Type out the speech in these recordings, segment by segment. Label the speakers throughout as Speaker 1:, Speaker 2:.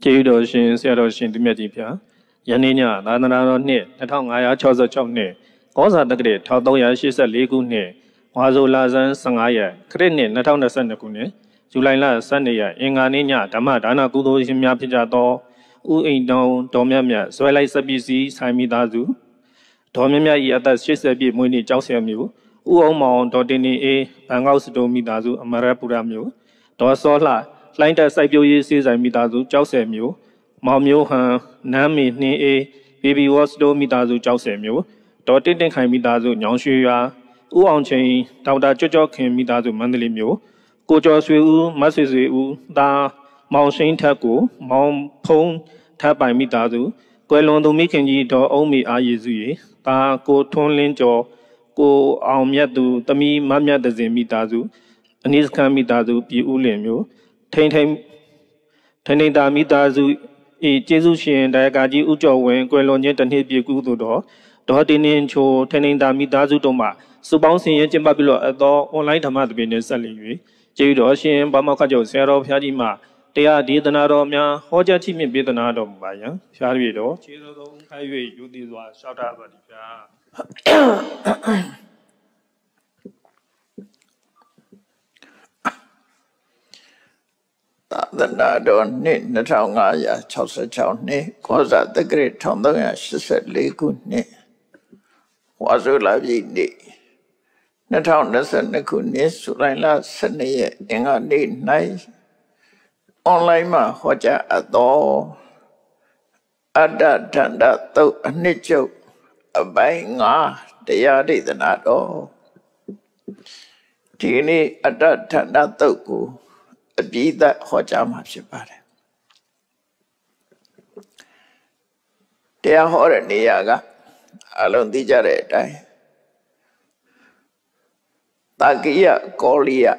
Speaker 1: ကျေးဇူးတော်ရှင်ဆရာတော်ရှင်သူမြတ်ကြီးဗျာယနေ့ညသာသနာတော်နှစ်2566နှစ်ကောဇာတက္ကရာ1384ခုနှစ်ဝါဆိုလဆန်း15ရက်ခရစ်နှစ်2022ခုနှစ်ဇူလိုင်လ12ရက်အင်္ဂါနေ့ညဓမ္မဒါနကုသိုလ်ရှင်များဖြစ်ကြသောဥအိမ်တောင်တော်မြတ်မြတ်ဇွဲလိုက်စပစ္စည်းဆိုင်မိသားစုတော်မြတ်မြတ်၏အသက်80ပြည့်မွေးနေ့ကြောက်ဆယ်မျိုးဥအောင်မောင်ဒေါ်တင်နေအေးဘန်ကောက်စတိုမိသားစုအမရပူရမျိုးဒေါ်စောလှလှိုင်းတက်စိုက်ပျိုးရေးစေဆိုင်မိသားစုကြောက်ဆယ်မျိုးမောင်မျိုးဟန်နမ်းမီနှင်းအေးဘေဘီဝေါ်စတိုမိသားစုကြောက်ဆယ်မျိုးဒေါ်တင့်တင့်ခိုင်မိသားစုညောင်ရွှေရွာဥအောင်ချင်းဒေါက်တာကျွတ်ကျော်ခင်မိသားစုမန္တလေးမျိုးကိုကျော်ဆွေဦးမဆွေဆွေဦးသားမောင်ရှိန်ထက်ကိုမောင်ဖုံးထပ်ပိုင်မိသားစုကွယ်လွန်သူမိခင်ကြီးဒေါ်အုံးမီအားရည်စုရေသားကိုထွန်းလင်းကျော်ကိုအောင်မြတ်သူသမီးမမြတ်တစင်မိသားစုအနိစခန်းမိသားစုပြည်ဦးလင်မျိုးထိန်တာမိသားစုကျေးဇူးရှင်တရားကာကြီးဦးကျော်ဝင်းကွယ်လွန်ခြင်းတစ်နှစ်ပြည့်ကူးသူတော်ဒေါ်တင်နေချိုထိန်တာမိသားစုတို့မှစုပေါင်းဆင်ရင်ကျင်းပပြီးတော့သောအွန်လိုင်းဓမ္မသဘင်နဲ့ဆက်လက်၍ကျေးဇူးတော်ရှင်ဘာမောက္ခကျော်ဆရာတော်ဘုရားကြီးမှတရားဒေသနာတော်များဟောကြားချီးမြှင့်ပေးသနာတော်မူပါယံဖျားရည်တော်ကျေးဇူးတော်ခိုင်း၍ယူသည်စွာရှောက်တာပါဒီဗျာ
Speaker 2: သာသနာတော်နှစ်2566နှစ်ကောဇာတက္ကရာ1384ခုနှစ်ဝါဆိုလပြည့်နေ့2022ခုနှစ်ဇူလိုင်လ12ရက်အင်္ဂါနေ့၌အွန်လိုင်းမှာဟောကြားအပ်သောအတ္တဒန္တသုတ်အနှစ်ချုပ်အပိုင်း9တရားဒေသနာတော်ဒီနေ့အတ္တဒန္တသုတ်ကိုအပြည့်သက်ဟောကြားမှာဖြစ်ပါတယ်တရားဟောတဲ့နေရာကအလုံးသိကြတဲ့အတိုင်းတာကိယကောလိယ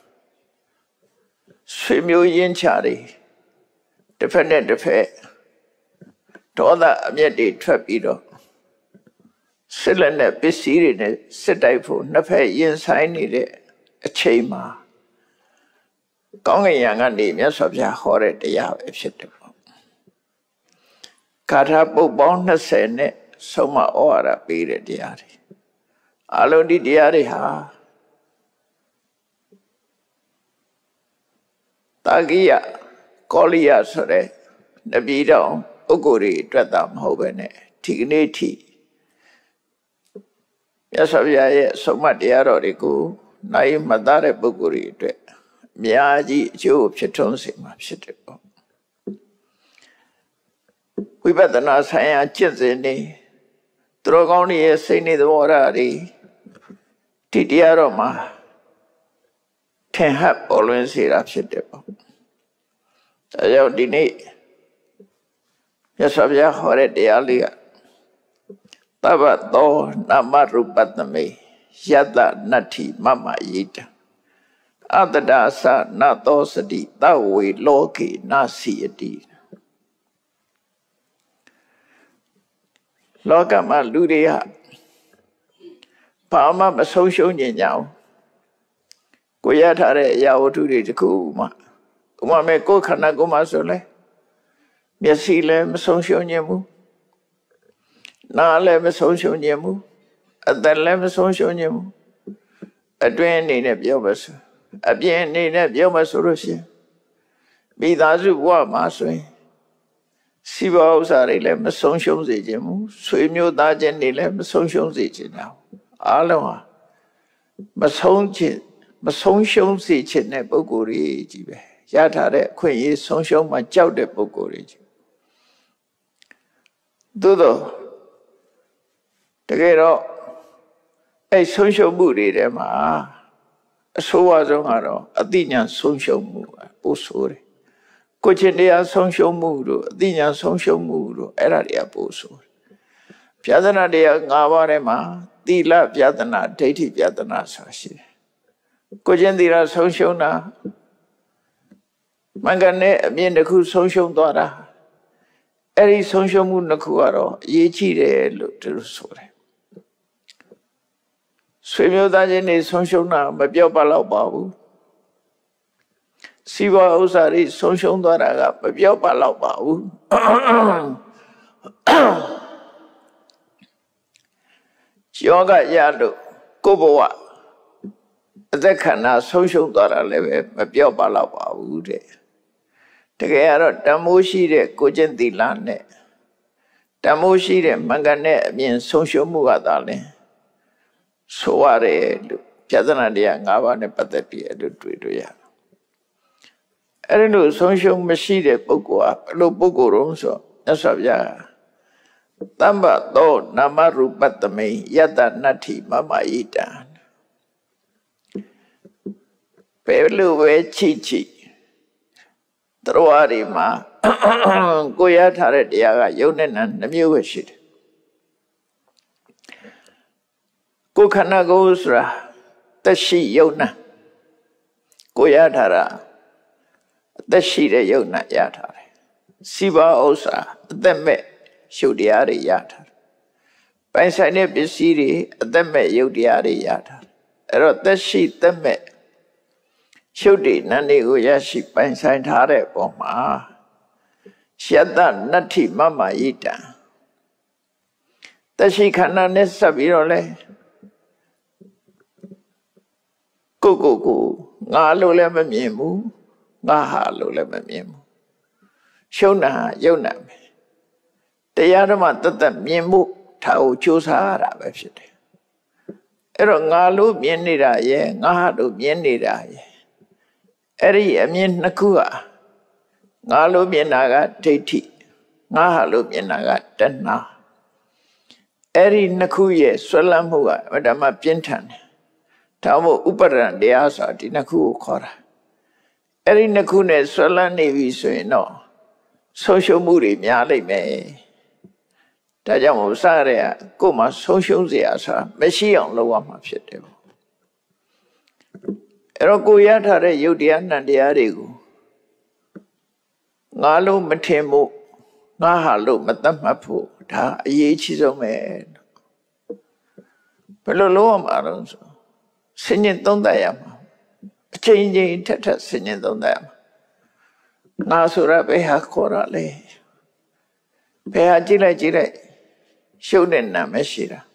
Speaker 2: ဆွေမျိုးရင်းချတွေတစ်ဖက်နဲ့တစ်ဖက်ဒေါသအမျက်တွေထွက်ပြီးတော့စစ်လက်နဲ့ပစ္စည်းတွေနဲ့စစ်တိုက်ဖို့နှစ်ဖက်ရင်ဆိုင်နေတဲ့အချိန်မှာကောင်းကင်ယံကနေမြတ်စွာဘုရားဟောတဲ့တရားပဲဖြစ်တယ်ပေါ့ဂါထာပုဒ်ပေါင်း20နဲ့ဆုံးမဩဝါဒပေးတဲ့တရားတွေအလုံးဒီတရားတွေဟာတာကိယကောလိယဆိုတဲ့နဗီတော်ပုဂ္ဂိုလ်တွေအတွက်သာမဟုတ်ပဲနဲ့ဒီကနေ့ထိမြတ်စွာဘုရားရဲ့ဆုံးမတရားတော်တွေကိုနိုင်မှတ်သားတဲ့ပုဂ္ဂိုလ်တွေအတွက်အများကြီးအကျိုးဖြစ်ထွန်းစေမှာဖြစ်တယ်ပေါ့ဝိပဿနာဆိုင်ရာကျင့်စဉ်တွေသူတော်ကောင်းတွေရဲ့စိတ်နေသဘောထားတွေဒီတရားတော်မှာထင်ဟပ်ပေါ်လွင်စေတာဖြစ်တယ်ပေါ့ဒါကြောင့်ဒီနေ့မြတ်စွာဘုရားဟောတဲ့တရားလေးကသဗ္ဗသောနာမရူပတ္တမေယတ္တနတ္ထိမမယိတအတ္တဒါသနသောစတိသဝေလောကေနစီယတိလောကမှာလူတွေဟာဘာမှမဆုံးရှုံးကြအောင်ကိုရထားတဲ့အရာဝတ္ထုတွေတခုမှဥပမာကိုယ်ခန္ဓာကိုယ်မှာဆိုလဲမျက်စိလည်းမဆုံးရှုံးခြင်းဘူးနားလည်းမဆုံးရှုံးခြင်းဘူးအသက်လည်းမဆုံးရှုံးခြင်းဘူးအတွင်းအနေနဲ့ပြောပါဆိုအပြင်အနေနဲ့ပြောမှဆိုလို့ရှိရင်မိသားစုဘဝမှာဆိုရင်စီးပွားဥစ္စာတွေလည်းမဆုံးရှုံးစေခြင်းဘူးဆွေမျိုးသားချင်းတွေလည်းမဆုံးရှုံးစေခြင်းတော့အားလုံးဟာမဆုံးရှုံးစေခြင်းတဲ့ပုဂ္ဂိုလ်တွေကြီးပဲရထားတဲ့အခွင့်အရေးဆုံးရှုံးမှကြောက်တဲ့ပုဂ္ဂိုလ်တွေကြီးသို့တော့တကယ်တော့အဲ့ဆုံးရှုံးမှုတွေထဲမှာအဆိုးဝါးဆုံးကတော့အသိဉာဏ်ဆုံးရှုံးမှုပိုဆိုးတယ်ကိုယ်ချင်းတရားဆုံးရှုံးမှုတို့အသိဉာဏ်ဆုံးရှုံးမှုတို့အဲ့ဒါတွေကပိုဆိုးတယ်ပြဿနာတရား၅ပါးထဲမှာသီလပြဿနာဒိဋ္ဌိပြဿနာဆိုတာရှိတယ်ကိုယ်ချင်းသီလဆုံးရှုံးတာမင်္ဂနဲ့အမြင်တစ်ခုဆုံးရှုံးသွားတာအဲ့ဒီဆုံးရှုံးမှုနှစ်ခုကတော့အရေးကြီးတယ်လို့သူတို့ဆိုတယ်ဆွေမျိုးသားချင်းတွေဆုံးရှုံးတာမပြောပါတော့ပါဘူးစီးပွားဥစ္စာတွေဆုံးရှုံးသွားတာကမပြောပါတော့ပါဘူးယောဂရလို့ကိုယ်ဘဝအသက်ခန္ဓာဆုံးရှုံးသွားတာလည်းပဲမပြောပါတော့ပါဘူးတဲ့တကယ်ကတော့တမိုးရှိတဲ့ကိုကျင့်သီလနဲ့တမိုးရှိတဲ့မင်္ဂနဲ့အမြင်ဆုံးရှုံးမှုကသာလဲဆိုရတယ်လို့ပြဿနာတရား၅ပါးနဲ့ပတ်သက်ပြီးအဲ့လိုတွေ့ရအဲ့လိုဆုံးရှုံးမရှိတဲ့ပုဂ္ဂိုလ်ကဘယ်လိုပုဂ္ဂိုလ်တုံးဆိုမြတ်စွာဘုရားတမ္ပသောနာမရူပတမိယတ္တနတ္ထိမမဣတံဘယ်လိုပဲချိတော်ရီမှာကိုရထားတဲ့တရားကယုံနဲ့နာနှမျိုးပဲရှိတယ်ကိုခန္ဓာကိုယ်ဆိုတာသက်ရှိယုံနာကိုရထားတာအသက်ရှိတဲ့ယုံနာရထားတယ်စီပါဥစ္စာအသက်မဲ့ရှုပ်တရားတွေရထားတယ်ပိုင်ဆိုင်တဲ့ပစ္စည်းတွေအသက်မဲ့ယုတ်တရားတွေရထားတယ်အဲ့တော့သက်ရှိသက်မဲ့ရှုပ်တွေနတ်တွေကိုရရှိပိုင်ဆိုင်ထားတဲ့ပုံမှာယတ္တနတ္ထိမမဣတံသက်ရှိခန္ဓာနဲ့ဆက်ပြီးတော့လဲကိုငါလို့လည်းမမြင်ဘူးငါဟာလို့လည်းမမြင်ဘူးရှုံးတာယုံနာပဲတရားဓမ္မတသက်မြင်မှုထားကိုကြိုးစားရတာပဲဖြစ်တယ်အဲ့တော့ငါလို့မြင်နေတာရဲ့ငါဟာလို့မြင်နေတာရဲ့အဲ့ဒီအမြင်နှစ်ခုဟာငါလို့မြင်တာကဒိဋ္ဌိငါဟာလို့မြင်တာကတဏှာအဲ့ဒီနှစ်ခုရဲ့ဆွဲလန်းမှုကဓမ္မပြင်းထန်တယ်ဒါမို့ဥပါဒဏ်တရားဆိုတာဒီနှစ်ခုကိုခေါ်တာအဲ့ဒီနှစ်ခုနဲ့ဆွဲလန်းနေပြီဆိုရင်တော့ဆုံးရှုံးမှုတွေများလိမ့်မယ်ဒါကြောင့်မို့စရဲကိုယ်မှာဆုံးရှုံးစရာဆိုတာမရှိအောင်လုပ်ရမှာဖြစ်တယ်အဲ့တော့ကိုရထားတဲ့ယုတ်တရားနံတရားတွေကိုငါလို့မထင်ဖို့ငါဟာလို့မသတ်မှတ်ဖို့ဒါအရေးကြီးဆုံးပဲဘယ်လိုလုပ်ရမှာလဲဆိုဆင်ញင်သုံးသပ်ရမှာအချိန်ချင်းထက်ဆင်ញင်သုံးသပ်ရမှာငါဆိုတာဘယ်ဟာခေါ်ရလဲဘယ်ဟာကြည့်လိုက်ရှုပ်တဲ့နာမရှိတာ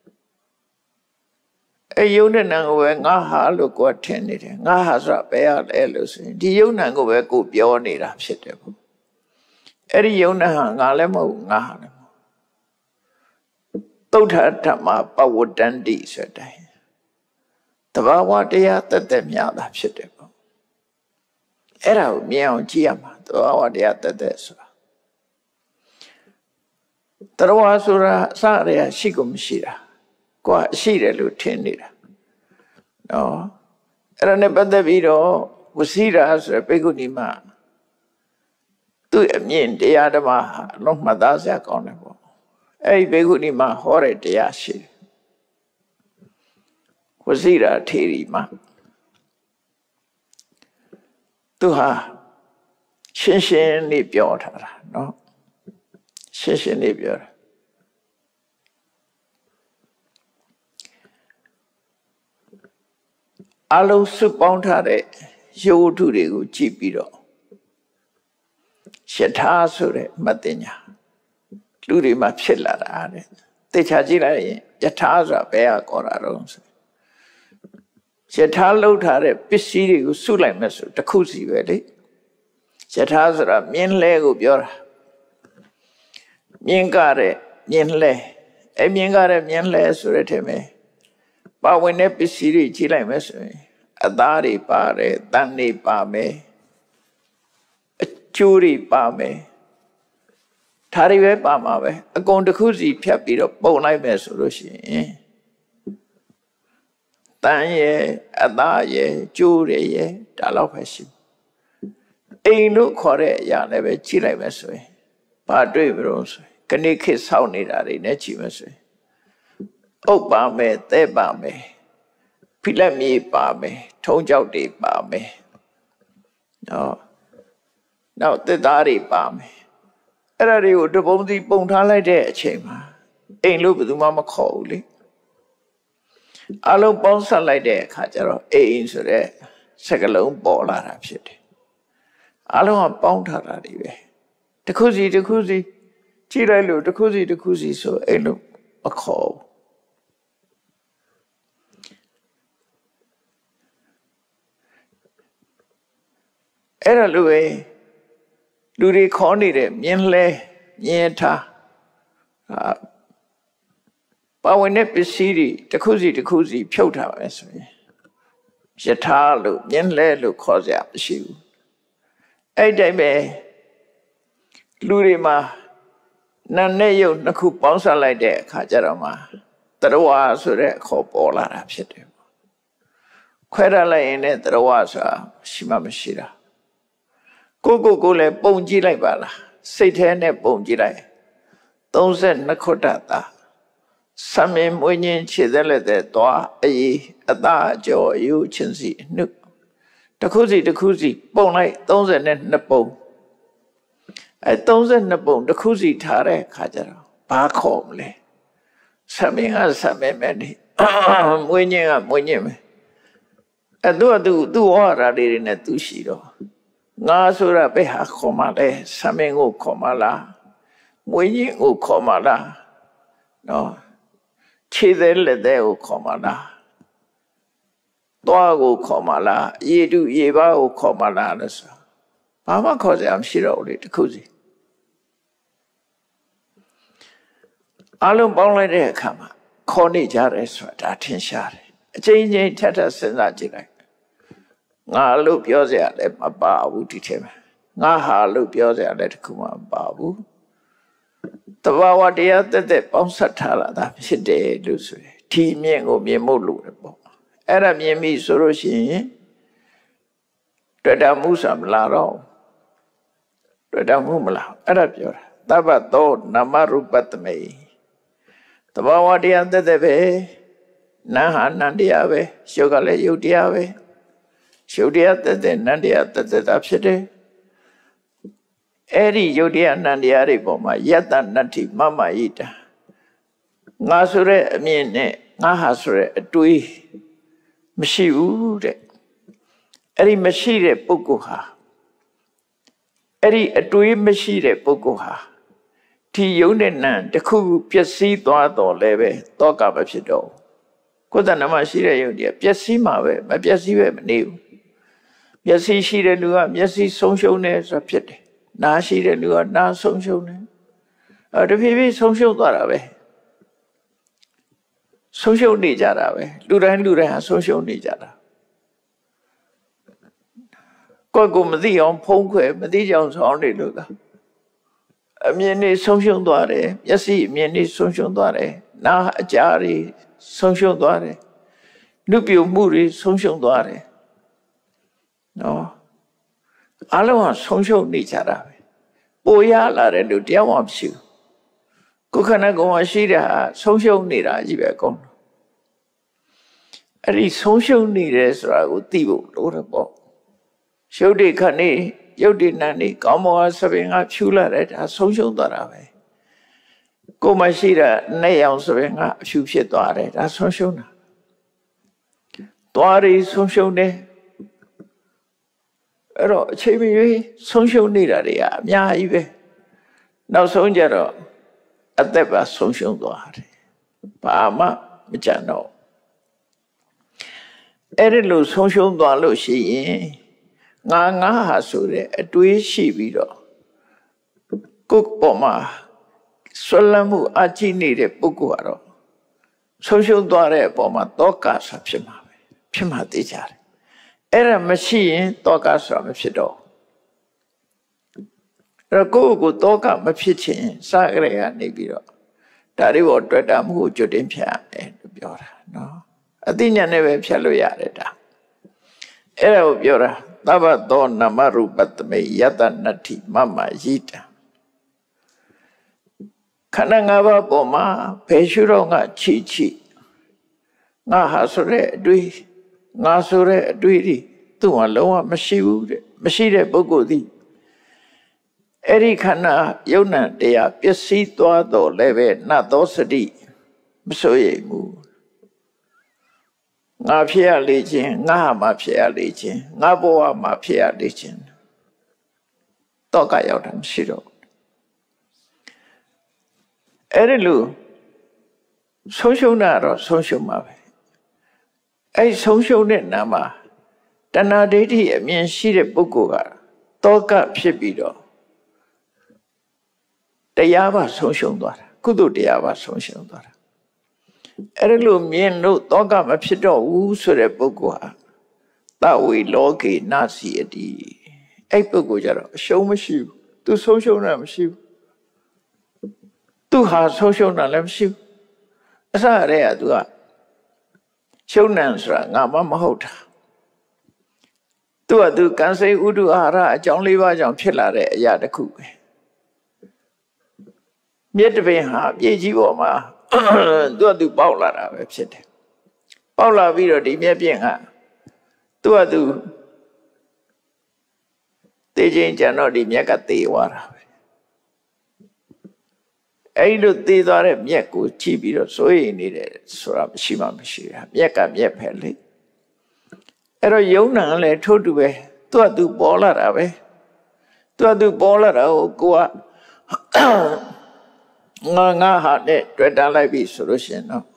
Speaker 2: အဲယုံတဲ့နာကိုပဲငါဟာလို့ကိုယ်ထင်နေတယ်ငါဟာဆိုတာဘယ်ဟာလဲလို့ဆိုရင်ဒီယုံနာကိုပဲကိုပြောနေတာဖြစ်တယ်ပေါ့အဲ့ဒီယုံနာဟာငါလည်းမဟုတ်ငါဟာလည်းမဟုတ်သုဒ္ဓဓမ္မပဝတ္တန္တိဆိုတဲ့တဘာဝတရားတသက်မြတာဖြစ်တယ်ပေါ့အဲ့ဒါကိုမြင်အောင်ကြည့်ရမှာတဘာဝတရားတသက်ဆိုတာတရားဆိုတာစရရှိကိုမရှိတာကိုယ်ရှိတယ်လို့ထင်နေတာနော်အဲ့ဒါနဲ့ပတ်သက်ပြီးတော့ဝစီရာဆိုတဲ့ဘိက္ခုနီမသူ့အမြင်တရားဓမ္မဟာလုံးမှတ်သားစရာကောင်းတယ်ပေါ့အဲ့ဒီဘိက္ခုနီမဟောတဲ့တရားရှိတယ်ဝစီရာထေရီမသူဟာရှင်းလေးပြောထားတာနော်ရှင်းလေးပြောတာအလုံးစုပေါင်းထားတဲ့ရုပ်ဝတ္ထုတွေကိုကြည့်ပြီးတော့ယထာဆိုတဲ့မသိညာလူတွေမှာဖြစ်လာတာတဲ့သိချာကြည့်လိုက်ရင်ယထာဆိုတာဘယ်ဟာခေါ်တာတော့ဆိုယထာလောက်ထားတဲ့ပစ္စည်းတွေကိုစုလိုက်မယ်ဆိုတစ်ခုစီပဲလေယထာဆိုတာမြင်းလဲကိုပြောတာမြင်းကားတဲ့မြင်းလဲအဲ့မြင်းကားတဲ့မြင်းလဲဆိုတဲ့ထဲမှာပါဝင်တဲ့ပစ္စည်းတွေကြည့်လိုက်မယ်ဆိုရင်အသားတွေပါတယ်တန်တွေပါမယ်အကျိုးတွေပါမယ်ဒါတွေပဲပါမှာပဲအကုန်တစ်ခုစီဖြတ်ပြီးတော့ပုံလိုက်မယ်ဆိုလို့ရှိရင်တန်ရဲ့အသားရဲ့ကျိုးတွေရဲ့ဒါတော့ပဲရှိအိမ်လို့ခေါ်တဲ့အရာလည်းပဲကြည့်လိုက်မယ်ဆိုရင်ဘာတွေ့မလို့ဆိုရင်ခဏခေတ်ဆောက်နေတာတွေနဲ့ကြည့်မယ်ဆိုရင်အုပ်ပါမယ်သဲပါမယ်ဖိလက်မြေပါမယ်ထုံးကြောက်တွေပါမယ်နောက်သစ်သားတွေပါမယ်အဲ့ဒါတွေကိုတပုံစီပုံထားလိုက်တဲ့အချိန်မှာအိမ်လို့ဘယ်သူမှမခေါ်ဘူးလေအလုံးပေါင်းဆက်လိုက်တဲ့အခါကျတော့အိမ်ဆိုတဲ့စကလုံးပေါ်လာတာဖြစ်တယ်အားလုံးကပေါင်းထားတာတွေပဲတစ်ခုစီတစ်ခုစီကြည့်လိုက်လို့တစ်ခုစီတစ်ခုစီဆိုအဲ့လိုမခေါ်ဘူးအဲ့ဒါလိုပဲလူတွေခေါ်နေတဲ့မြင်းလဲမြင်းထားပါဝင်တဲ့ပစ္စည်းတွေတစ်ခုစီတစ်ခုစီဖြုတ်ထားမယ်ဆိုရင်ယထာလို့မြင်းလဲလို့ခေါ်ကြမရှိဘူးအဲ့တိုင်းပဲလူတွေမှာနာနဲ့ယုတ်နှစ်ခုပေါင်းစပ်လိုက်တဲ့အခါကျတော့မှတရဝဆိုတဲ့ခေါ်ပေါ်လာတာဖြစ်တယ်ခွဲရလိုက်ရင်လည်းတရဝဆိုတာရှိမှမရှိတာကိုလည်းပုံကြည့်လိုက်ပါလားစိတ်ထဲနဲ့ပုံကြည့်လိုက်32ခုတ္တတာဆမင်းမွေးခြင်းခြေသက်လက်သက်သွားအေးအသားအကျော်အယူချင်းစီနှုတ်တစ်ခုစီတစ်ခုစီပုံလိုက်32ပုံအဲ32ပုံတစ်ခုစီထားတဲ့အခါကျတော့ဘာခေါ်မလဲဆမင်းကဆမင်းပဲနေမွေးခြင်းကမွေးခြင်းပဲအဲသူ့ဟောတာတွေနဲ့သူရှိတော့ငါဆိုတာဘယ်ဟာခေါ်မှလဲဆမင်းကိုခေါ်မှလားမွေးခြင်းကိုခေါ်မှလားနော်ခြေသေးလက်သေးကိုခေါ်မှလားသွားကိုခေါ်မှလားရေတုရေပါကိုခေါ်မှလားလို့ဆိုဘာမှခေါ်စရာမရှိတော့ဘူးလေတစ်ခုစီအလုံးပေါင်းလိုက်တဲ့အခါမှာခေါ်နေကြတယ်ဆိုတာထင်ရှားတယ်အချိန်ချင်းထပ်ထပ်စဉ်းစားကြည့်လိုက်ငါလို့ပြောစရာလည်းမပါဘူးဒီထဲမှာငါဟာလို့ပြောစရာလည်းတစ်ခုမှမပါဘူးတဘာဝတရားတက်ပေါင်းဆက်ထားလာတာဖြစ်တယ်လို့ဆိုရင်ထီမြင့်ကိုမြင်မို့လို့တယ်ပေါ့အဲ့ဒါမြင်ပြီဆိုလို့ရှိရင်တွေ့တာမှုစမလားတော့တွေ့တာမှုမလားအဲ့ဒါပြောတာသဗ္ဗသောနာမရူပတမေတဘာဝတရားတက်ပဲနာဟာနန္တရားပဲရုပ်ကလည်းရုပ်တရားပဲရုပ်တရားတက်နန္တရားတက်တာဖြစ်တယ်အဲ့ဒီယုတ်တရားနန္တရားတွေပေါ်မှာယတ္တနတ္ထိမမယိတာငါဆိုတဲ့အမြင်နဲ့ငါဟာဆိုတဲ့အတွေးမရှိဘူးတဲ့အဲ့ဒီမရှိတဲ့ပုဂ္ဂိုလ်ဟာအဲ့ဒီအတွေးမရှိတဲ့ပုဂ္ဂိုလ်ဟာဒီယုံတဲ့နံတစ်ခုပျက်စီးသွားတော့လည်းပဲတောကမဖြစ်တော့ကိုယ်တဏ္ဍမှာရှိတဲ့ယုတ်တရားပျက်စီးမှာပဲမပျက်စီးပဲမနေဘူးမျက်စိရှိတဲ့လူကမျက်စိဆုံးရှုံးတယ်ဆိုတာဖြစ်တယ်နားရှိတဲ့လူကနားဆုံးရှုံးတယ်တဖြည်းဖြည်းဆုံးရှုံးသွားတာပဲဆုံးရှုံးနေကြတာပဲလူတိုင်းဟာဆုံးရှုံးနေကြတာကိုမသိအောင်ဖုံးခွဲမသိကြအောင်ဆောင်းနေလို့ကအမြင်နေဆုံးရှုံးသွားတယ်မျက်စိအမြင်နေဆုံးရှုံးသွားတယ်နားအကြားတွေဆုံးရှုံးသွားတယ်နှုတ်ပြမှုတွေဆုံးရှုံးသွားတယ်နော်အလုံးဟာဆုံးရှုံးနေကြတာပဲပိုရလာတဲ့လူတယောက်မှမရှိဘူးကိုယ်ခန္ဓာကိုယ်မှာရှိတာဆုံးရှုံးနေတာကြီးပဲအကုန်အဲ့ဒီဆုံးရှုံးနေတယ်ဆိုတာကိုသိဖို့လိုတယ်ပေါ့ရုပ်တွေခဏနေရုပ်တွေနာနေကောင်းမောဆပင်ကဖြူလာတယ်ဒါဆုံးရှုံးသွားတာပဲကိုယ်မှာရှိတာနဲ့ရောင်ဆပင်ကအဖြူဖြစ်သွားတယ်ဒါဆုံးရှုံးတာသွားပြီးဆုံးရှုံးတယ်အဲ့တော့အချိန်မရွေးဆုံးရှုံးနေတာတွေကအများကြီးပဲနောက်ဆုံးကြတော့အသက်ပါဆုံးရှုံးသွားတယ်ဘာမှမကြံတော့အဲ့ဒီလိုဆုံးရှုံးသွားလို့ရှိရင်ငါဟာဆိုတဲ့အတွေးရှိပြီးတော့ကိုယ်ပေါ်မှာဆွလမ်းမှုအကြည့်နေတဲ့ပုဂ္ဂိုလ်ကတော့ဆုံးရှုံးသွားတဲ့အပေါ်မှာတောကဆာဖြစ်မှာပဲဖြစ်မှာသိကြတယ်အဲ့ဒါမရှိရင်တောကဆိုတာမဖြစ်တော့အဲ့တော့ကိုယ်တောကမဖြစ်ချင်စကြရကနေပြီးတော့ဒါတွေပေါ်တွေ့တာမှုကိုကြွတင်ဖြတ်ရတယ်လို့ပြောတာနော်အသိဉာဏ်နဲ့ပဲဖြတ်လို့ရတယ်ဒါအဲ့ဒါကိုပြောတာသဗ္ဗသောနာမရူပတမေယတနတ္ထိမမယိတံခန္ဓာ၅ပါးပေါ်မှာဘယ်ရှုတော့ငါချိငါဟာဆိုတဲ့အတွေ့ငါဆိုတဲ့အတွေ့ဒီသူ့မှာလုံးဝမရှိဘူးတဲ့မရှိတဲ့ပုဂ္ဂိုလ်သည်အဲ့ဒီခန္ဓာယုံ nant တရားပျက်စီးသွားတော့လည်းပဲနတ်သောစတိမစိုးရိမ်ဘူးငါဖြစ်ရလေခြင်းငါဟာမှဖြစ်ရလေခြင်းငါဘဝမှာဖြစ်ရလေခြင်းတောကရောက်တာမရှိတော့အဲ့ဒီလိုဆုံးရှုံးတာတော့ဆုံးရှုံးပါပဲအဲ့ဆုံးရှုံးတဲ့နာမှာတဏှာဒိဋ္ဌိအမြင်ရှိတဲ့ပုဂ္ဂိုလ်ကတောကဖြစ်ပြီးတော့တရားပါဆုံးရှုံးသွားတာကုသိုလ်တရားပါဆုံးရှုံးသွားတာအဲ့ဒီလိုမြင်လို့တောကမဖြစ်တော့ဘူးဆိုတဲ့ပုဂ္ဂိုလ်ဟာတဝေလောကေနစီအတိအဲ့ပုဂ္ဂိုလ်ကြတော့အရှုံးမရှိဘူးသူဆုံးရှုံးတာမရှိဘူးသူဟာဆုံးရှုံးတာလည်းမရှိဘူးအစရတဲ့ကသူကရှုံးနံဆိုတာငါမှမဟုတ်တာသူကသူကံစိတ်ဥဒုအာဟာရအကြောင်း၄ပါးကြောင့်ဖြစ်လာတဲ့အရာတစ်ခုပဲမြစ်တပင်ဟာမြေကြီးပေါ်မှာသူကသူပေါက်လာတာပဲဖြစ်တယ်ပေါက်လာပြီးတော့ဒီမြက်ပြင်ကသူကသူတေးချင်းကြံတော့ဒီမြက်ကတေးသွားတာပဲအဲ့လိုတေးသွားတဲ့မြက်ကိုကြည့်ပြီးတော့စိုးရိမ်နေတယ်ဆိုတာမရှိမှမရှိတာမြက်ကမြက်ပဲလေအဲ့တော့ယုံနာလည်းထို့တူပဲသူကသူပေါ်လာတာပဲသူကသူပေါ်လာတာကိုကငါဟာနဲ့တွေ့တာလိုက်ပြီဆိုလို့ရှိရင်တော့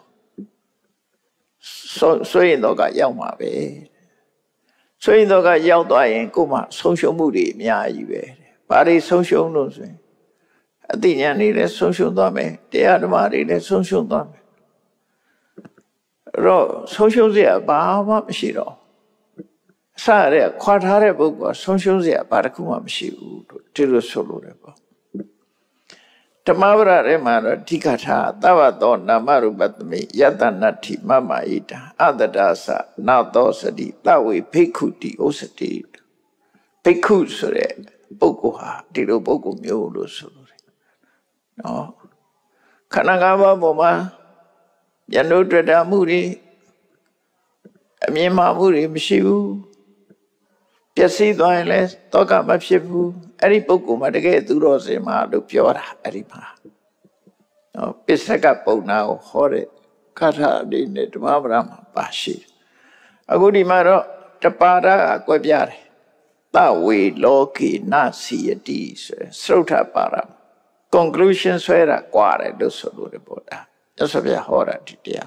Speaker 2: ဆိုရင်တော့ကရောက်မှာပဲဆိုရင်တော့ကရောက်သွားရင်ကိုမှဆုံးရှုံးမှုတွေအများကြီးပဲဘာတွေဆုံးရှုံးလို့ဆိုရင်အသိဉာဏ်တွေလည်းဆုံးရှုံးသွားမယ်တရားဓမ္မတွေလည်းဆုံးရှုံးသွားမယ်အဲ့တော့ဆုံးရှုံးစရာဘာမှမရှိတော့အစရတဲ့ခွာထားတဲ့ပုဂ္ဂိုလ်ကဆုံးရှုံးစရာဘာတစ်ခုမှမရှိဘူးလို့ဒီလိုဆိုလို့တယ်ပေါ့ဓမ္မပဒထဲမှာတော့ဓိကထာသဗ္ဗသောနာမရူပသမိယတနတ္ထိမမဣတံအတ္တဒါသနာသောစတိသဝေဘိက္ခုတိဩစတိဘိက္ခုဆိုတဲ့ပုဂ္ဂိုလ်ဟာဒီလိုပုဂ္ဂိုလ်မျိုးလို့ဆိုလို့တယ်နော်ခန္ဓာ၅ပါးပေါ်မှာဉာဏ်တို့တွေ့တာမှုတွေအမြင်မှမှုတွေမရှိဘူးပျက်စီးသွားရင်လည်းတောကမဖြစ်ဘူးအဲ့ဒီပုဂ္ဂိုလ်မှာတကယ်သူတော်စင်မှာလို့ပြောတာအဲ့ဒီမှာနော်ပစ္စကပုံနာကိုဟောတဲ့ကထာလေးနဲ့ဓမ္မပဒမှာပါရှိအခုဒီမှာတော့တပါဒကကွဲပြားတယ်သဝေလောကေနစီယတိဆိုသရုတ်ထပါရ conclusion ဆွဲတာကွာတယ်လို့ဆိုလို့တယ်ပေါ့ဒါမြတ်စွာဘုရားဟောတာဒီတရား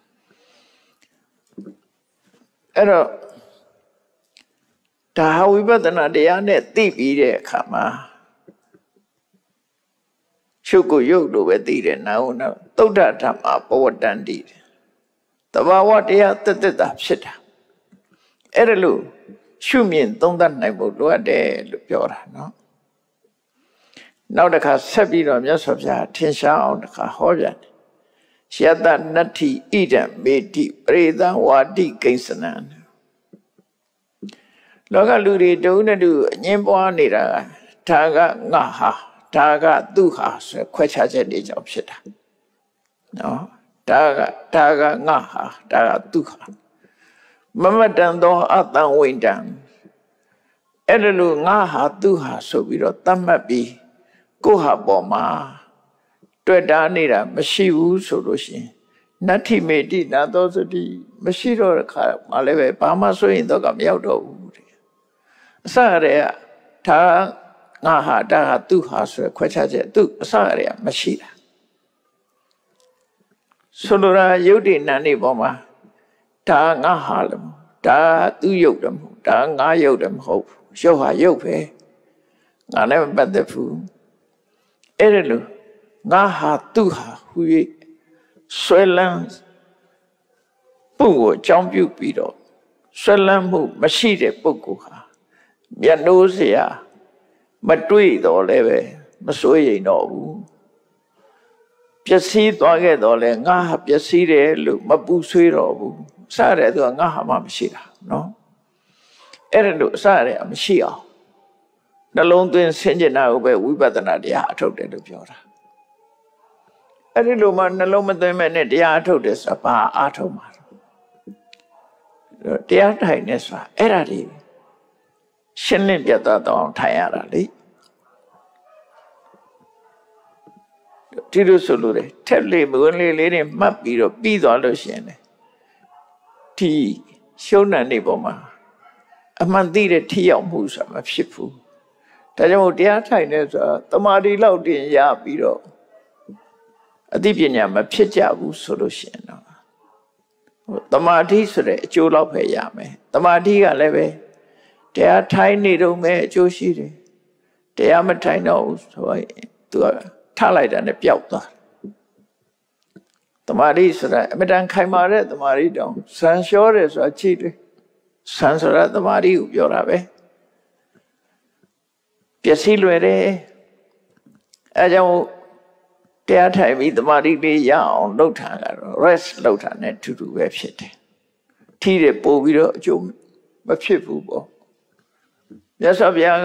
Speaker 2: အဲ့တော့ဒါဝိပဿနာတရားနဲ့သိပြီးတဲ့အခါမှာရှုပ်ကိုရုပ်လို့ပဲသိတယ်နာဟုနာသုဒ္ဓဓမ္မပဝတ္တန္တိတဘာဝတရားတသက်တာဖြစ်တာအဲ့ဒါလို့ရှုမြင်သုံးသပ်နိုင်ဖို့လိုအပ်တယ်လို့ပြောတာနော်နောက်တစ်ခါဆက်ပြီးတော့မြတ်စွာဘုရားထင်ရှားအောင်တစ်ခါဟောပြန်တယ်ယတနတ္ထိဣဒံမေတိပရိသံဝါတိကိစ္စနံလောကလူတွေတုံးနဲ့တူအငင်းပွားနေတာဒါကငါဟာဒါကသူဟာဆိုခွဲခြားချက်တွေကြောင့်ဖြစ်တာနော်ဒါကငါဟာဒါကသူဟာမမတန်သောအတံဝိတံအဲ့ဒါလိုငါဟာသူဟာဆိုပြီးတော့သတ်မှတ်ပြီးကိုဟာပေါ်မှာတွေ့တာနေတာမရှိဘူးဆိုလို့ရှိရင်နတ္ထိမေတိနာသောစတိမရှိတော့တဲ့ခါမှလည်းပဲဘာမှဆိုရင်တော့ကမရောက်တော့ဘူးအစရတဲ့ဒါငါဟာဒါဟာသူဟာဆိုရခွဲခြားချက်သူအစရတဲ့မရှိတာဆိုလိုတာယုတ်တိနံနေပေါ်မှာဒါငါဟာလည်းဒါသူယုတ်တယ်မဟုတ်ဒါငါယုတ်တယ်မဟုတ်ရုပ်ဟာယုတ်ပဲငါလည်းမပတ်သက်ဘူးအဲ့ဒါလို့ငါဟာသူဟာဟူ၍ဆွဲလန်းပုဂ္ဂိုလ်အကြောင်းပြုပြီးတော့ဆွဲလန်းမှုမရှိတဲ့ပုဂ္ဂိုလ်ဟာမျက်နှိုးเสียမတွေ့တော့လည်းပဲမစိုးရိမ်တော့ဘူးပျက်စီးသွားခဲ့တော့လည်းငါဟာပျက်စီးတယ်လို့မပူဆွေးတော့ဘူးစတဲ့သူကငါဟာမှမရှိတာနော်အဲ့ဒါလို့စတဲ့မရှိအောင်နှလုံးသွင်းဆင်ခြင်တာကိုပဲဝိပဿနာတရားအထုတ်တယ်လို့ပြောတာအဲ့ဒီလိုမှနှလုံးမသွင်းမဲ့နဲ့တရားအထုတ်တယ်ဆိုတာဘာအထုတ်မှာတရားထိုင်နေဆိုတာအဲ့ဒါတွေရှင်းလင်းပြတ်သားတော့ထိုင်ရတာလေဒီလိုဆိုလို့တယ်ထက်လေးမွန်းလေးလေးတွေမှတ်ပြီးတော့ပြီးသွားလို့ရှိရင်ဒီရှုံးနံနေပေါ်မှာအမှန်သိတဲ့ထိရောက်မှုဆိုတာမဖြစ်ဘူးဒါကြောင့်တရားထိုင်နေဆိုတာတမာတိလောက်တင်ရပြီးတော့အသိပညာမဖြစ်ကြဘူးဆိုလို့ရှိရင်တော့တမာတိဆိုတဲ့အကျိုးလောက်ပဲရမယ်တမာတိကလည်းပဲတရားထိုင်နေတော့မဲ့အကျိုးရှိတယ်တရားမထိုင်တော့ဘူးဆိုရင်သူကထားလိုက်တာနဲ့ပျောက်သွားတမာတိဆိုတာအမြဲတမ်းခိုင်မာတဲ့တမာတိတောင်ဆန်လျှောတယ်ဆိုတာကြည့်တယ်ဆန်ဆိုတာတမာတိကိုပြောတာပဲပျက်စီးလွယ်တယ်အဲကြောင့်တရားထိုင်ပြီးတမာတိလေးရအောင်လုပ်ထားတာတော့ rest လုပ်တာနဲ့တူတူပဲဖြစ်တယ်ထီးတယ်ပို့ပြီးတော့အကျိုးမဖြစ်ဘူးပေါ့မြတ်စွာဘုရားက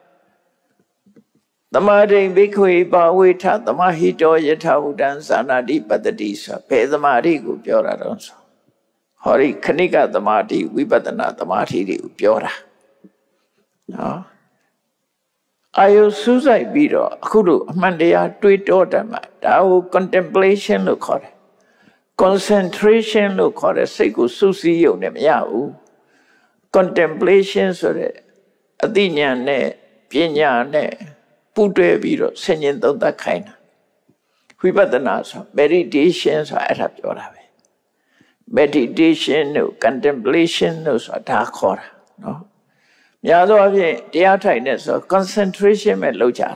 Speaker 2: သမာဓိဘိက္ခွေပါဝေထသမဟိတောယထာဝုတံသာနာတိပတ္တိဆိုဘယ်သမာဓိကိုပြောတာတော့ဆိုဟောဒီခဏိကသမာဓိဝိပဿနာသမာဓိတွေကိုပြောတာနော်အာယုစူးစိုက်ပြီးတော့အခုလိုအမှန်တရားတွေးတောတတ်မှာဒါကို contemplation လို့ခေါ်တယ် concentration လို့ခေါ်တယ်စိတ်ကိုစူးစီးရုံနဲ့မရဘူး contemplation ဆိုတဲ့အသိဉာဏ်နဲ့ပညာနဲ့ပူးတွဲပြီးတော့ဆင်ញင်သုံးသပ်ခိုင်းတာဝိပဿနာဆို meditation ဆိုတာအဲ့ဒါပြောတာပဲ meditation တို့ contemplation တို့ဆိုတာဒါခေါ်တာနော်များသောအားဖြင့်တရားထိုင်နေဆို concentration ပဲလုပ်ကြတယ်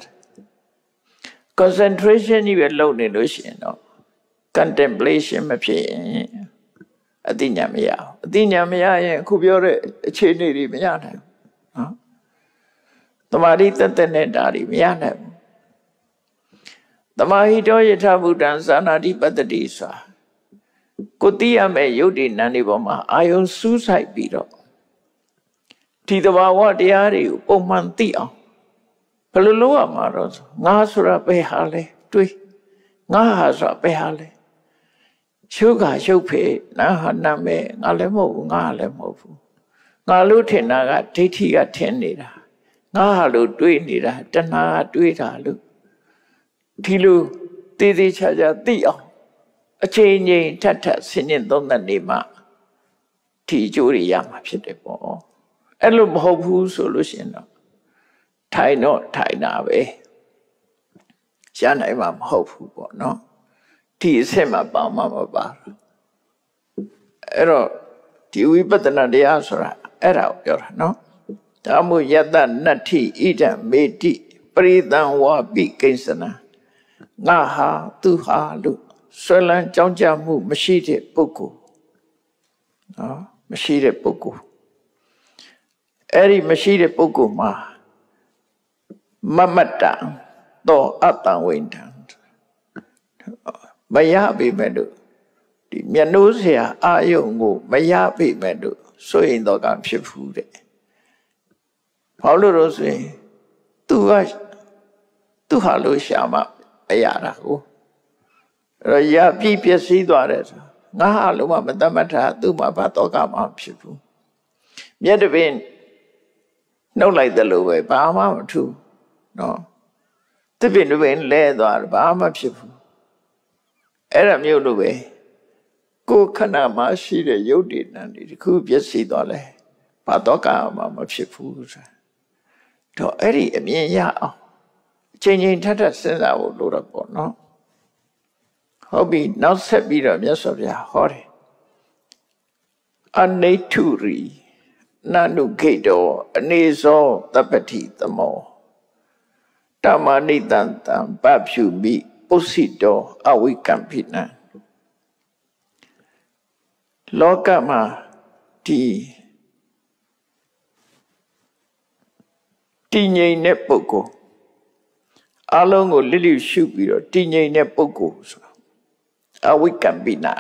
Speaker 2: concentration ကြီးပဲလုပ်နေလို့ရှိရင်တော့ contemplation မဖြစ်ရင်အသိဉာဏ်မရဘူးအသိဉာဏ်မရရင်အခုပြောတဲ့အခြေအနေတွေမရနိုင်ဘူးနော်သမာဓိတသက်နဲ့ဒါတွေမရနိုင်ဘူးသမာဟိတောယထာဘုဒ္ဓံသာနာတိပတ္တိဆိုတာကိုသိရမယ့်ယုတ်တိနံတွေပေါ်မှာအာယုံစူးစိုက်ပြီးတော့ဒီတဘာဝတရားတွေကိုပုံမှန်သိအောင်ဘယ်လိုလုပ်ရမှာတော့ငါဆိုတာဘယ်ဟာလဲတွေးငါဟာဆိုတာဘယ်ဟာလဲရှုခါရှုပ်ဖေနာဟာနာမဲ့ငါလည်းမဟုတ်ဘူးငါလည်းမဟုတ်ဘူးငါလို့ထင်တာကဒိဋ္ဌိကထင်နေတာငါဟာလို့တွေးနေတာတဏှာကတွေးတာလို့ဒီလိုတည်တည်ချာချာသိအောင်အချိန်ချင်းထပ်ထပ်ဆင်ញင်သုံးသပ်နေမှဒီအကျိုးတွေရမှာဖြစ်တယ်ပေါ့အဲ့လိုမဟုတ်ဘူးဆိုလို့ရှိရင်တော့ထိုင်တော့ထိုင်တာပဲရှားနိုင်မှာမဟုတ်ဘူးပေါ့နော်ဒီအဆင့်မှာပါမှာမပါအဲ့တော့ဒီဝိပဿနာတရားဆိုတာအဲ့ဒါကိုပြောတာနော်ဒါမို့ယတနတ္ထိဣဒံမေတိပရိသံဝါပိကိစ္စနာငါဟာသူဟာလို့ဆွဲလန်းကြောင်းကြမှုမရှိတဲ့ပုဂ္ဂိုလ်နော်မရှိတဲ့ပုဂ္ဂိုလ်အဲ့ဒီမရှိတဲ့ပုဂ္ဂိုလ်မှာမမတ္တံသောအတ္တဝိန္ဒံမရပေမဲ့လို့ဒီမျက်နှိုးเสียအာယုံကိုမရပေမဲ့လို့ဆိုရင်တော့ကဖြစ်ဘူးတဲ့ဘာလို့လို့ဆိုရင်သူဟာလို့ရှာမှအရာတာကိုအဲ့တော့ရပြည့်ပျက်စီးသွားတယ်ဆိုငါဟာလို့မတမတ်တာသူ့မှာဘာတော့ကမှဖြစ်ဘူးမျက်တပင်နှုတ်လိုက်တယ်လို့ပဲဘာမှမထူးနော်တပင်တပင်လဲသွားတယ်ဘာမှဖြစ်ဘူးအဲ့ဒါမျိုးလို့ပဲကိုယ်ခန္ဓာမှာရှိတဲ့ယုတ်တည်နံဒီတစ်ခုပျက်စီးသွားလဲဘာတော့ကမှမဖြစ်ဘူးဆိုတော့အဲ့ဒီအမြင်ရအောင်အချိန်ချင်းထပ်ထပ်စဉ်းစားဖို့လိုတော့ပေါ့နော်ဟုတ်ပြီနောက်ဆက်ပြီးတော့မြတ်စွာဘုရားဟောတယ်အနိထုရီနနုခိတောအနေဇောတပ္ပတိသမောတမဏိတံတံပဖြူမိပုစိတောအဝိကမ္ပိနံလောကမှာဒီတည်ငြိမ်တဲ့ပုဂ္ဂိုလ်အလုံးကိုလစ်လျူရှုပြီးတော့တည်ငြိမ်တဲ့ပုဂ္ဂိုလ်ဆိုတာအဝိကမ္ပိနံ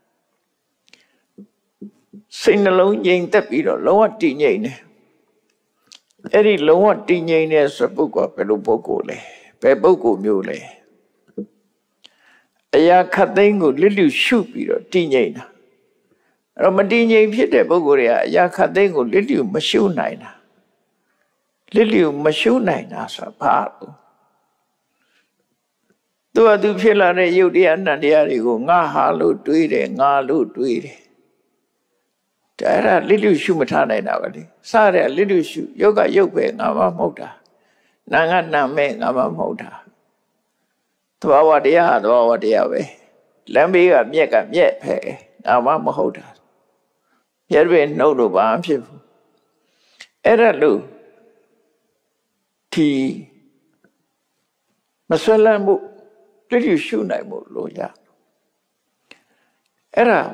Speaker 2: စိတ်နှလုံးငြိမ်သက်ပြီးတော့လုံးဝတည်ငြိမ်တယ်အဲ့ဒီလုံးဝတည်ငြိမ်တဲ့ဆိုပုဂ္ဂိုလ်ဘယ်လိုပုဂ္ဂိုလ်လဲဘယ်ပုဂ္ဂိုလ်မျိုးလဲအရာခတ်သိမ်းကိုလစ်လျူရှုပြီးတော့တည်ငြိမ်တာအဲ့တော့မတည်ငြိမ်ဖြစ်တဲ့ပုဂ္ဂိုလ်တွေကအရာခတ်သိမ်းကိုလစ်လျူမရှုနိုင်တာလစ်လျူမရှုနိုင်တာဆိုတာဘာလို့သူကသူဖြစ်လာတဲ့ယုတ်တရားနံတရားတွေကိုငါဟာလို့တွေးတယ်ငါလို့တွေးတယ်ဒါအဲ့ဒါလစ်လျူရှုမထားနိုင်တာပဲလေစတဲ့လစ်လျူရှုယုတ်ကယုတ်ပဲငါမှမဟုတ်တာ Nanga name ngama mauta. Twa dia twa dia we. Lambi ga miet phe ngama mauta. Yerbe no lo ba phit. Era lu thì mà xoay lên bộ cái điều siêu này một lối ra era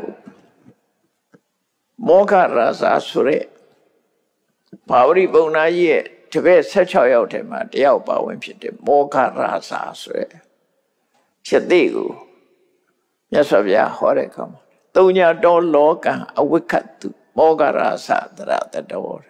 Speaker 2: moga rasa sure Pauri Bona ye to be such a out him at the Alba when she did moga rasa sure Shadigu yes of ya horicum Tonya don't look a wicked to moga rasa at the door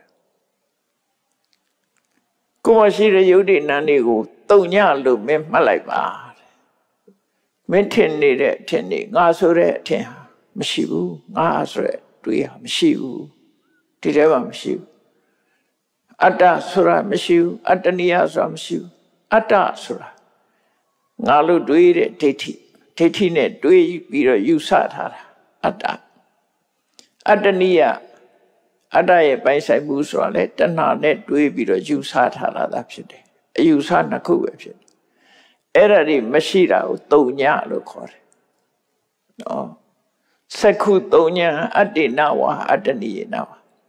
Speaker 2: Kuma shi re yudi nani ko Tonya lu me malai ba Min tin ni de tin ni nga so de tinမရှိဘူးငါဆိုတဲ့တွေးဟာမရှိဘူးဒီထဲမှာမရှိဘူးအတ္တဆိုတာမရှိဘူးအတ္တနိယဆိုတာမရှိဘူးအတ္တဆိုတာငါလို့တွေးတဲ့ဒိဋ္ဌိနဲ့တွေးပြီးတော့ယူဆထားတာအတ္တအတ္တနိယအတ္တရဲ့ပိုင်ဆိုင်မှုဆိုတာလေတဏှာနဲ့တွေးပြီးတော့ယူဆထားတာဖြစ်တယ်အယူဆနှစ်ခုပဲဖြစ်တယ်အဲ့ဒါတွေမရှိတာကိုတုံညလို့ခေါ်တယ်နော်စက္ခုတုံညအတ္တိနဝအတ္တနိယနဝ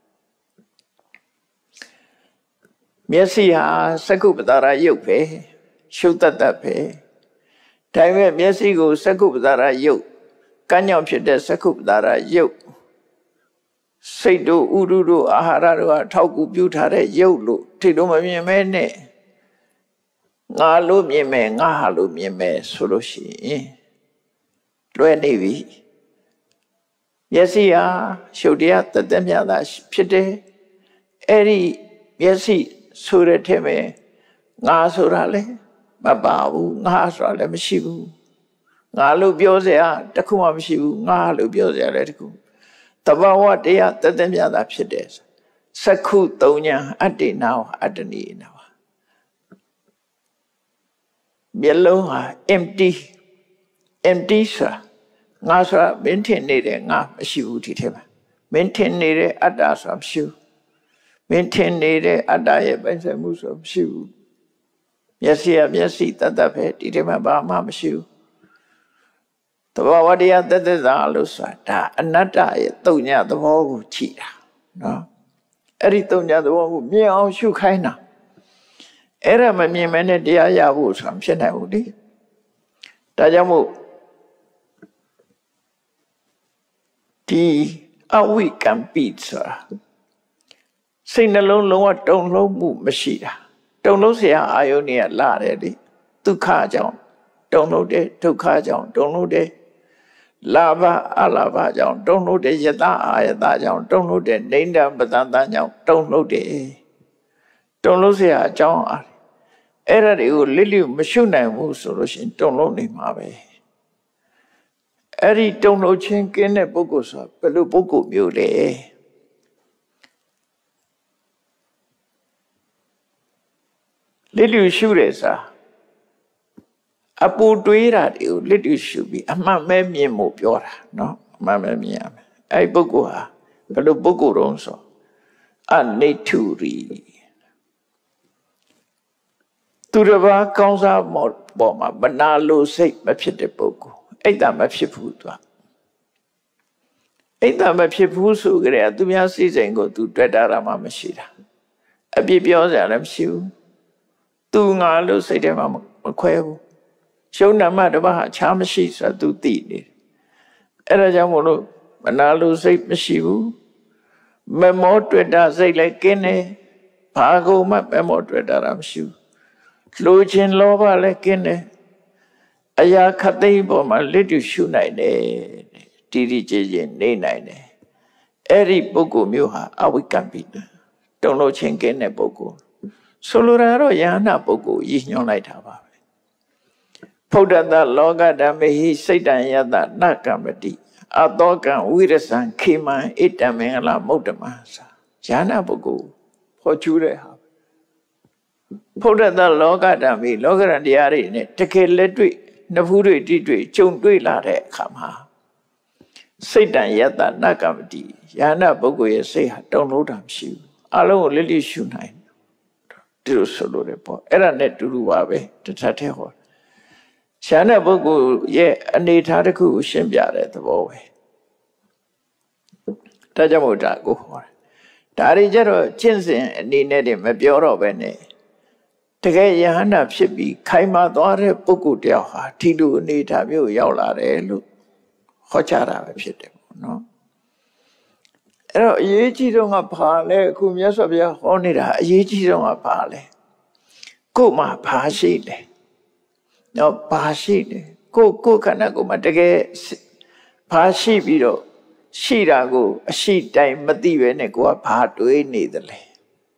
Speaker 2: မျက်စိဟာစက္ခုပတာရယုတ်ပဲရှုတတ်ပဲဒါပေမဲ့မျက်စိကိုစက္ခုပတာရယုတ်ကံ့ကြောင့်ဖြစ်တဲ့စက္ခုပတာရယုတ်စိတ်တို့ဥရုတို့အာဟာရတို့အထောက်ကူပြုထားတဲ့ယုတ်လို့ထိလို့မမြင်မဲနဲ့ငါလို့မြင်မယ်ငါဟာလို့မြင်မယ်ဆိုလို့ရှိရင်လွဲနေပြီမျက်စိဟာရှုပ်တရားတသက်မြတ်တာဖြစ်တယ်အဲ့ဒီမျက်စိဆိုတဲ့ထဲမှာငါဆိုတာလေမပါဘူးငါဆိုတာလည်းမရှိဘူးငါလို့ပြောစရာတခုမှမရှိဘူးငါလို့ပြောစရာလည်းတခုတဘာဝတရားတသက်မြတ်တာဖြစ်တယ်စက္ခုတုံညာအတ္တိနာဝအတ္တနိနာဝမျက်လုံးဟာ empty ဆိုတာငါဆိုတာမင်းထင်နေတဲ့ငါမရှိဘူးဒီထဲမှာမင်းထင်နေတဲ့အတ္တဆိုတာမရှိဘူးမင်းထင်နေတဲ့အတ္တရဲ့ပိုင်ဆိုင်မှုဆိုတာမရှိဘူးမျက်စိကမျက်စိတတ်ပဲဒီထဲမှာဘာမှမရှိဘူးတဘာဝတရားတသက်သာလို့ဆိုတာဒါအနတ္တရဲ့တုံညာသဘောကိုကြည့်တာနော်အဲ့ဒီတုံညာသဘောကိုမြင်အောင်ရှုခိုင်းတာအဲ့ဒါမမြင်မဲနဲ့တရားရဖို့ဆိုတာမဖြစ်နိုင်ဘူးလေဒါကြောင့်မို့ဒီအဝိကံပိဆိုတာစိတ်နှလုံးလုံးဝတုံလုံးမှုမရှိတာတုံလုံးเสียအာယုန်เนี่ยလာတယ်လေဒုက္ခကြောင့်တုံလုံးတယ်ဒုက္ခကြောင့်တုံလုံးတယ်လာဘအလာဘကြောင့်တုံလုံးတယ်ယတအာယတကြောင့်တုံလုံးတယ်နိန္ဒပတန်တကြောင့်တုံလုံးတယ်တုံလုံးเสียအကြောင်းအားအဲ့ဒါတွေကိုလစ်လျူမရှုနိုင်ဘူးဆိုလို့ရှိရင်တုံလုံးနေမှာပဲအဲ့ဒီတုံလုံးချင်းကင်းတဲ့ပုဂ္ဂိုလ်ဆိုတာဘယ်လိုပုဂ္ဂိုလ်မျိုးလဲလစ်လျူရှုတယ်ဆိုတာအပူတွေးတာတွေကိုလစ်လျူရှုပြီးအမှန်ပဲမြင်ဖို့ပြောတာနော်အမှန်ပဲမြင်ရမယ်အဲ့ဒီပုဂ္ဂိုလ်ဟာဘယ်လိုပုဂ္ဂိုလ်တုံးဆိုအနိဋ္ဌုရီသူတစ်ပါးကောင်းစားပေါ်မှာမနာလိုစိတ်မဖြစ်တဲ့ပုဂ္ဂိုလ်အိတ်တမဖြစ်ဘူးသူအိတ်တမဖြစ်ဘူးဆိုကြတဲ့သူများစိစိမ်ကိုသူတွေ့တာမှမရှိတာအပြစ်ပြောစရာလည်းမရှိဘူးသူငါလို့စိတ်ထဲမှာမခွဲဘူးရှုံးနာမတစ်ပါးဟာချားမရှိဆိုတာသူသိနေတယ်အဲ့ဒါကြောင့်မို့လို့မနာလိုစိတ်မရှိဘူးမမောတွေ့တာစိတ်လည်းကင်းတယ်ဘာကိုမှမမောတွေ့တာမရှိဘူးလိုချင်လောဘလည်းကင်းတယ်အရာခတ်သိမ်းပေါ်မှာလက်တူရှုနိုင်တယ်တီတီကျေကျေနေနိုင်တယ်အဲ့ဒီပုဂ္ဂိုလ်မျိုးဟာအဝိကံပိတုံလို့ချင်းကင်းတဲ့ပုဂ္ဂိုလ်ဆိုလိုတာတော့ယဟနာပုဂ္ဂိုလ်ရည်ညွှန်းလိုက်တာပါပဲဖုဒ္ဓတလောကဓမ္မေဟိစိတ်တံယတနကမ္မတိအတောကံဝိရဇံခေမံဣတမင်္ဂလမုဒ္ဓမသာယဟနာပုဂ္ဂိုလ်ဖော်ကျူးတဲ့ဟာဖုဒ္ဓတလောကဓမ္မေလောကရန်တရားတွေနဲ့တကယ်လက်တွေ့နဖူးတွေတိတွေ့ကြုံတွေ့လာတဲ့အခါမှာစိတ်တံယတနကမ္မတိယဟနာပုဂ္ဂိုလ်ရဲ့စိတ်ဟာတုံလို့တာမရှိဘူးအလုံးကိုလစ်လျရှုနိုင်တူဆိုလို့ရပေါ့အဲ့ဒါနဲ့တူတူပါပဲတစ်ထပ်ထဲဟောရှားတဲ့ပုဂ္ဂိုလ်ရဲ့အနေထားတစ်ခုကိုရှင်းပြတဲ့သဘောပဲဒါကြောင့်မို့ဒါကိုဟောဒါတွေကြတော့ကျင့်စဉ်အနေနဲ့တည်းမပြောတော့ပဲနဲ့တကယ်ယဟန္တာဖြစ်ပြီးခိုင်မာသွားတဲ့ပုဂ္ဂိုလ်တယောက်ဟာဒီလိုအနေထားမျိုးရောက်လာတယ်လို့ဟောကြားတာပဲဖြစ်တယ်ပေါ့နော်အဲ့တော့အရေးကြီးဆုံးကဘာလဲအခုမြတ်စွာဘုရားဟောနေတာအရေးကြီးဆုံးကဘာလဲကို့မှာဘာရှိလဲနော်ဘာရှိလဲကိုခန္ဓာကိုယ်မှာတကယ်ဘာရှိပြီးတော့ရှိတာကိုအရှိတိုင်မသိပဲနဲ့ကိုကဘာတွေးနေသလဲ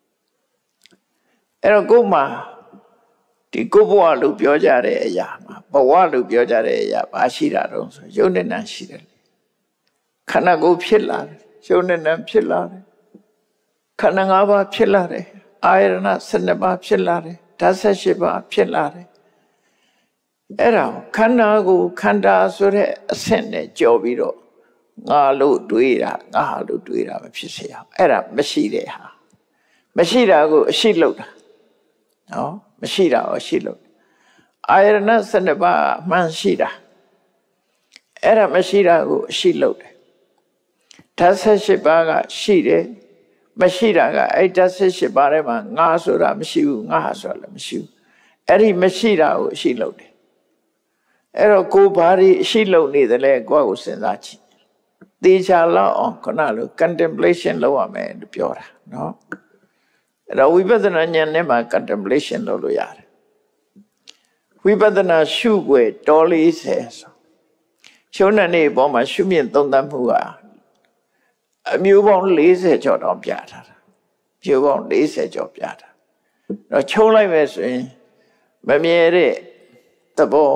Speaker 2: အဲ့တော့ကို့မှာဒီကိုဘဝလို့ပြောကြတဲ့အရာမှာဘဝလို့ပြောကြတဲ့အရာဘာရှိတာတော့ဆိုယုံနဲ့နံရှိတယ်ခန္ဓာကိုယ်ဖြစ်လာတယ်ယုံနဲ့နံဖြစ်လာတယ်ခန္ဓာ၅ပါးဖြစ်လာတယ်အာယတနာ12ပါးဖြစ်လာတယ်ဓာတ်18ပါးဖြစ်လာတယ်အဲ့ဒါခန္ဓာကိုခန္ဓာဆိုတဲ့အဆင့်နဲ့ကြော်ပြီးတော့ငါလို့တွေးတာငါဟာလို့တွေးတာမဖြစ်စေအောင်အဲ့ဒါမရှိတဲ့ဟာမရှိတာကိုအရှိလို့တာနော်မရှိတာကိုအရှိလို့အာယတနာ12ပါးအမှန်ရှိတာအဲ့ဒါမရှိတာကိုအရှိလို့တယ်ဓာတ်18ပါးကရှိတယ်မရှိတာကအဲ့ဓာတ်18ပါးထဲမှာငါဆိုတာမရှိဘူးငါဟာဆိုတာလည်းမရှိဘူးအဲ့ဒီမရှိတာကိုအရှိလို့တယ်အဲ့တော့ကိုယ်ဘာတွေအရှိလို့နေသလဲကိုယ့်ကိုစဉ်းစားကြည့်သေချာလောက်အောင်ခုနလို contemplation လုပ်ရမယ်လို့ပြောတာနော်အဲ့တော့ဝိပဿနာဉာဏ်နဲ့မှ contemplation လုပ်လို့ရတယ်ဝိပဿနာရှုွယ်တော်လေးဆယ်ဆိုရှုံးတဲ့နေ့ပေါ်မှာရှုမြင့်သုံးသပ်မှုကအမျိုးပေါင်း40ကျော်တောင်ပြထားတာမျိုးပေါင်း40ကျော်ပြတာတော့ချုံးလိုက်မယ်ဆိုရင်မမြဲတဲ့သဘော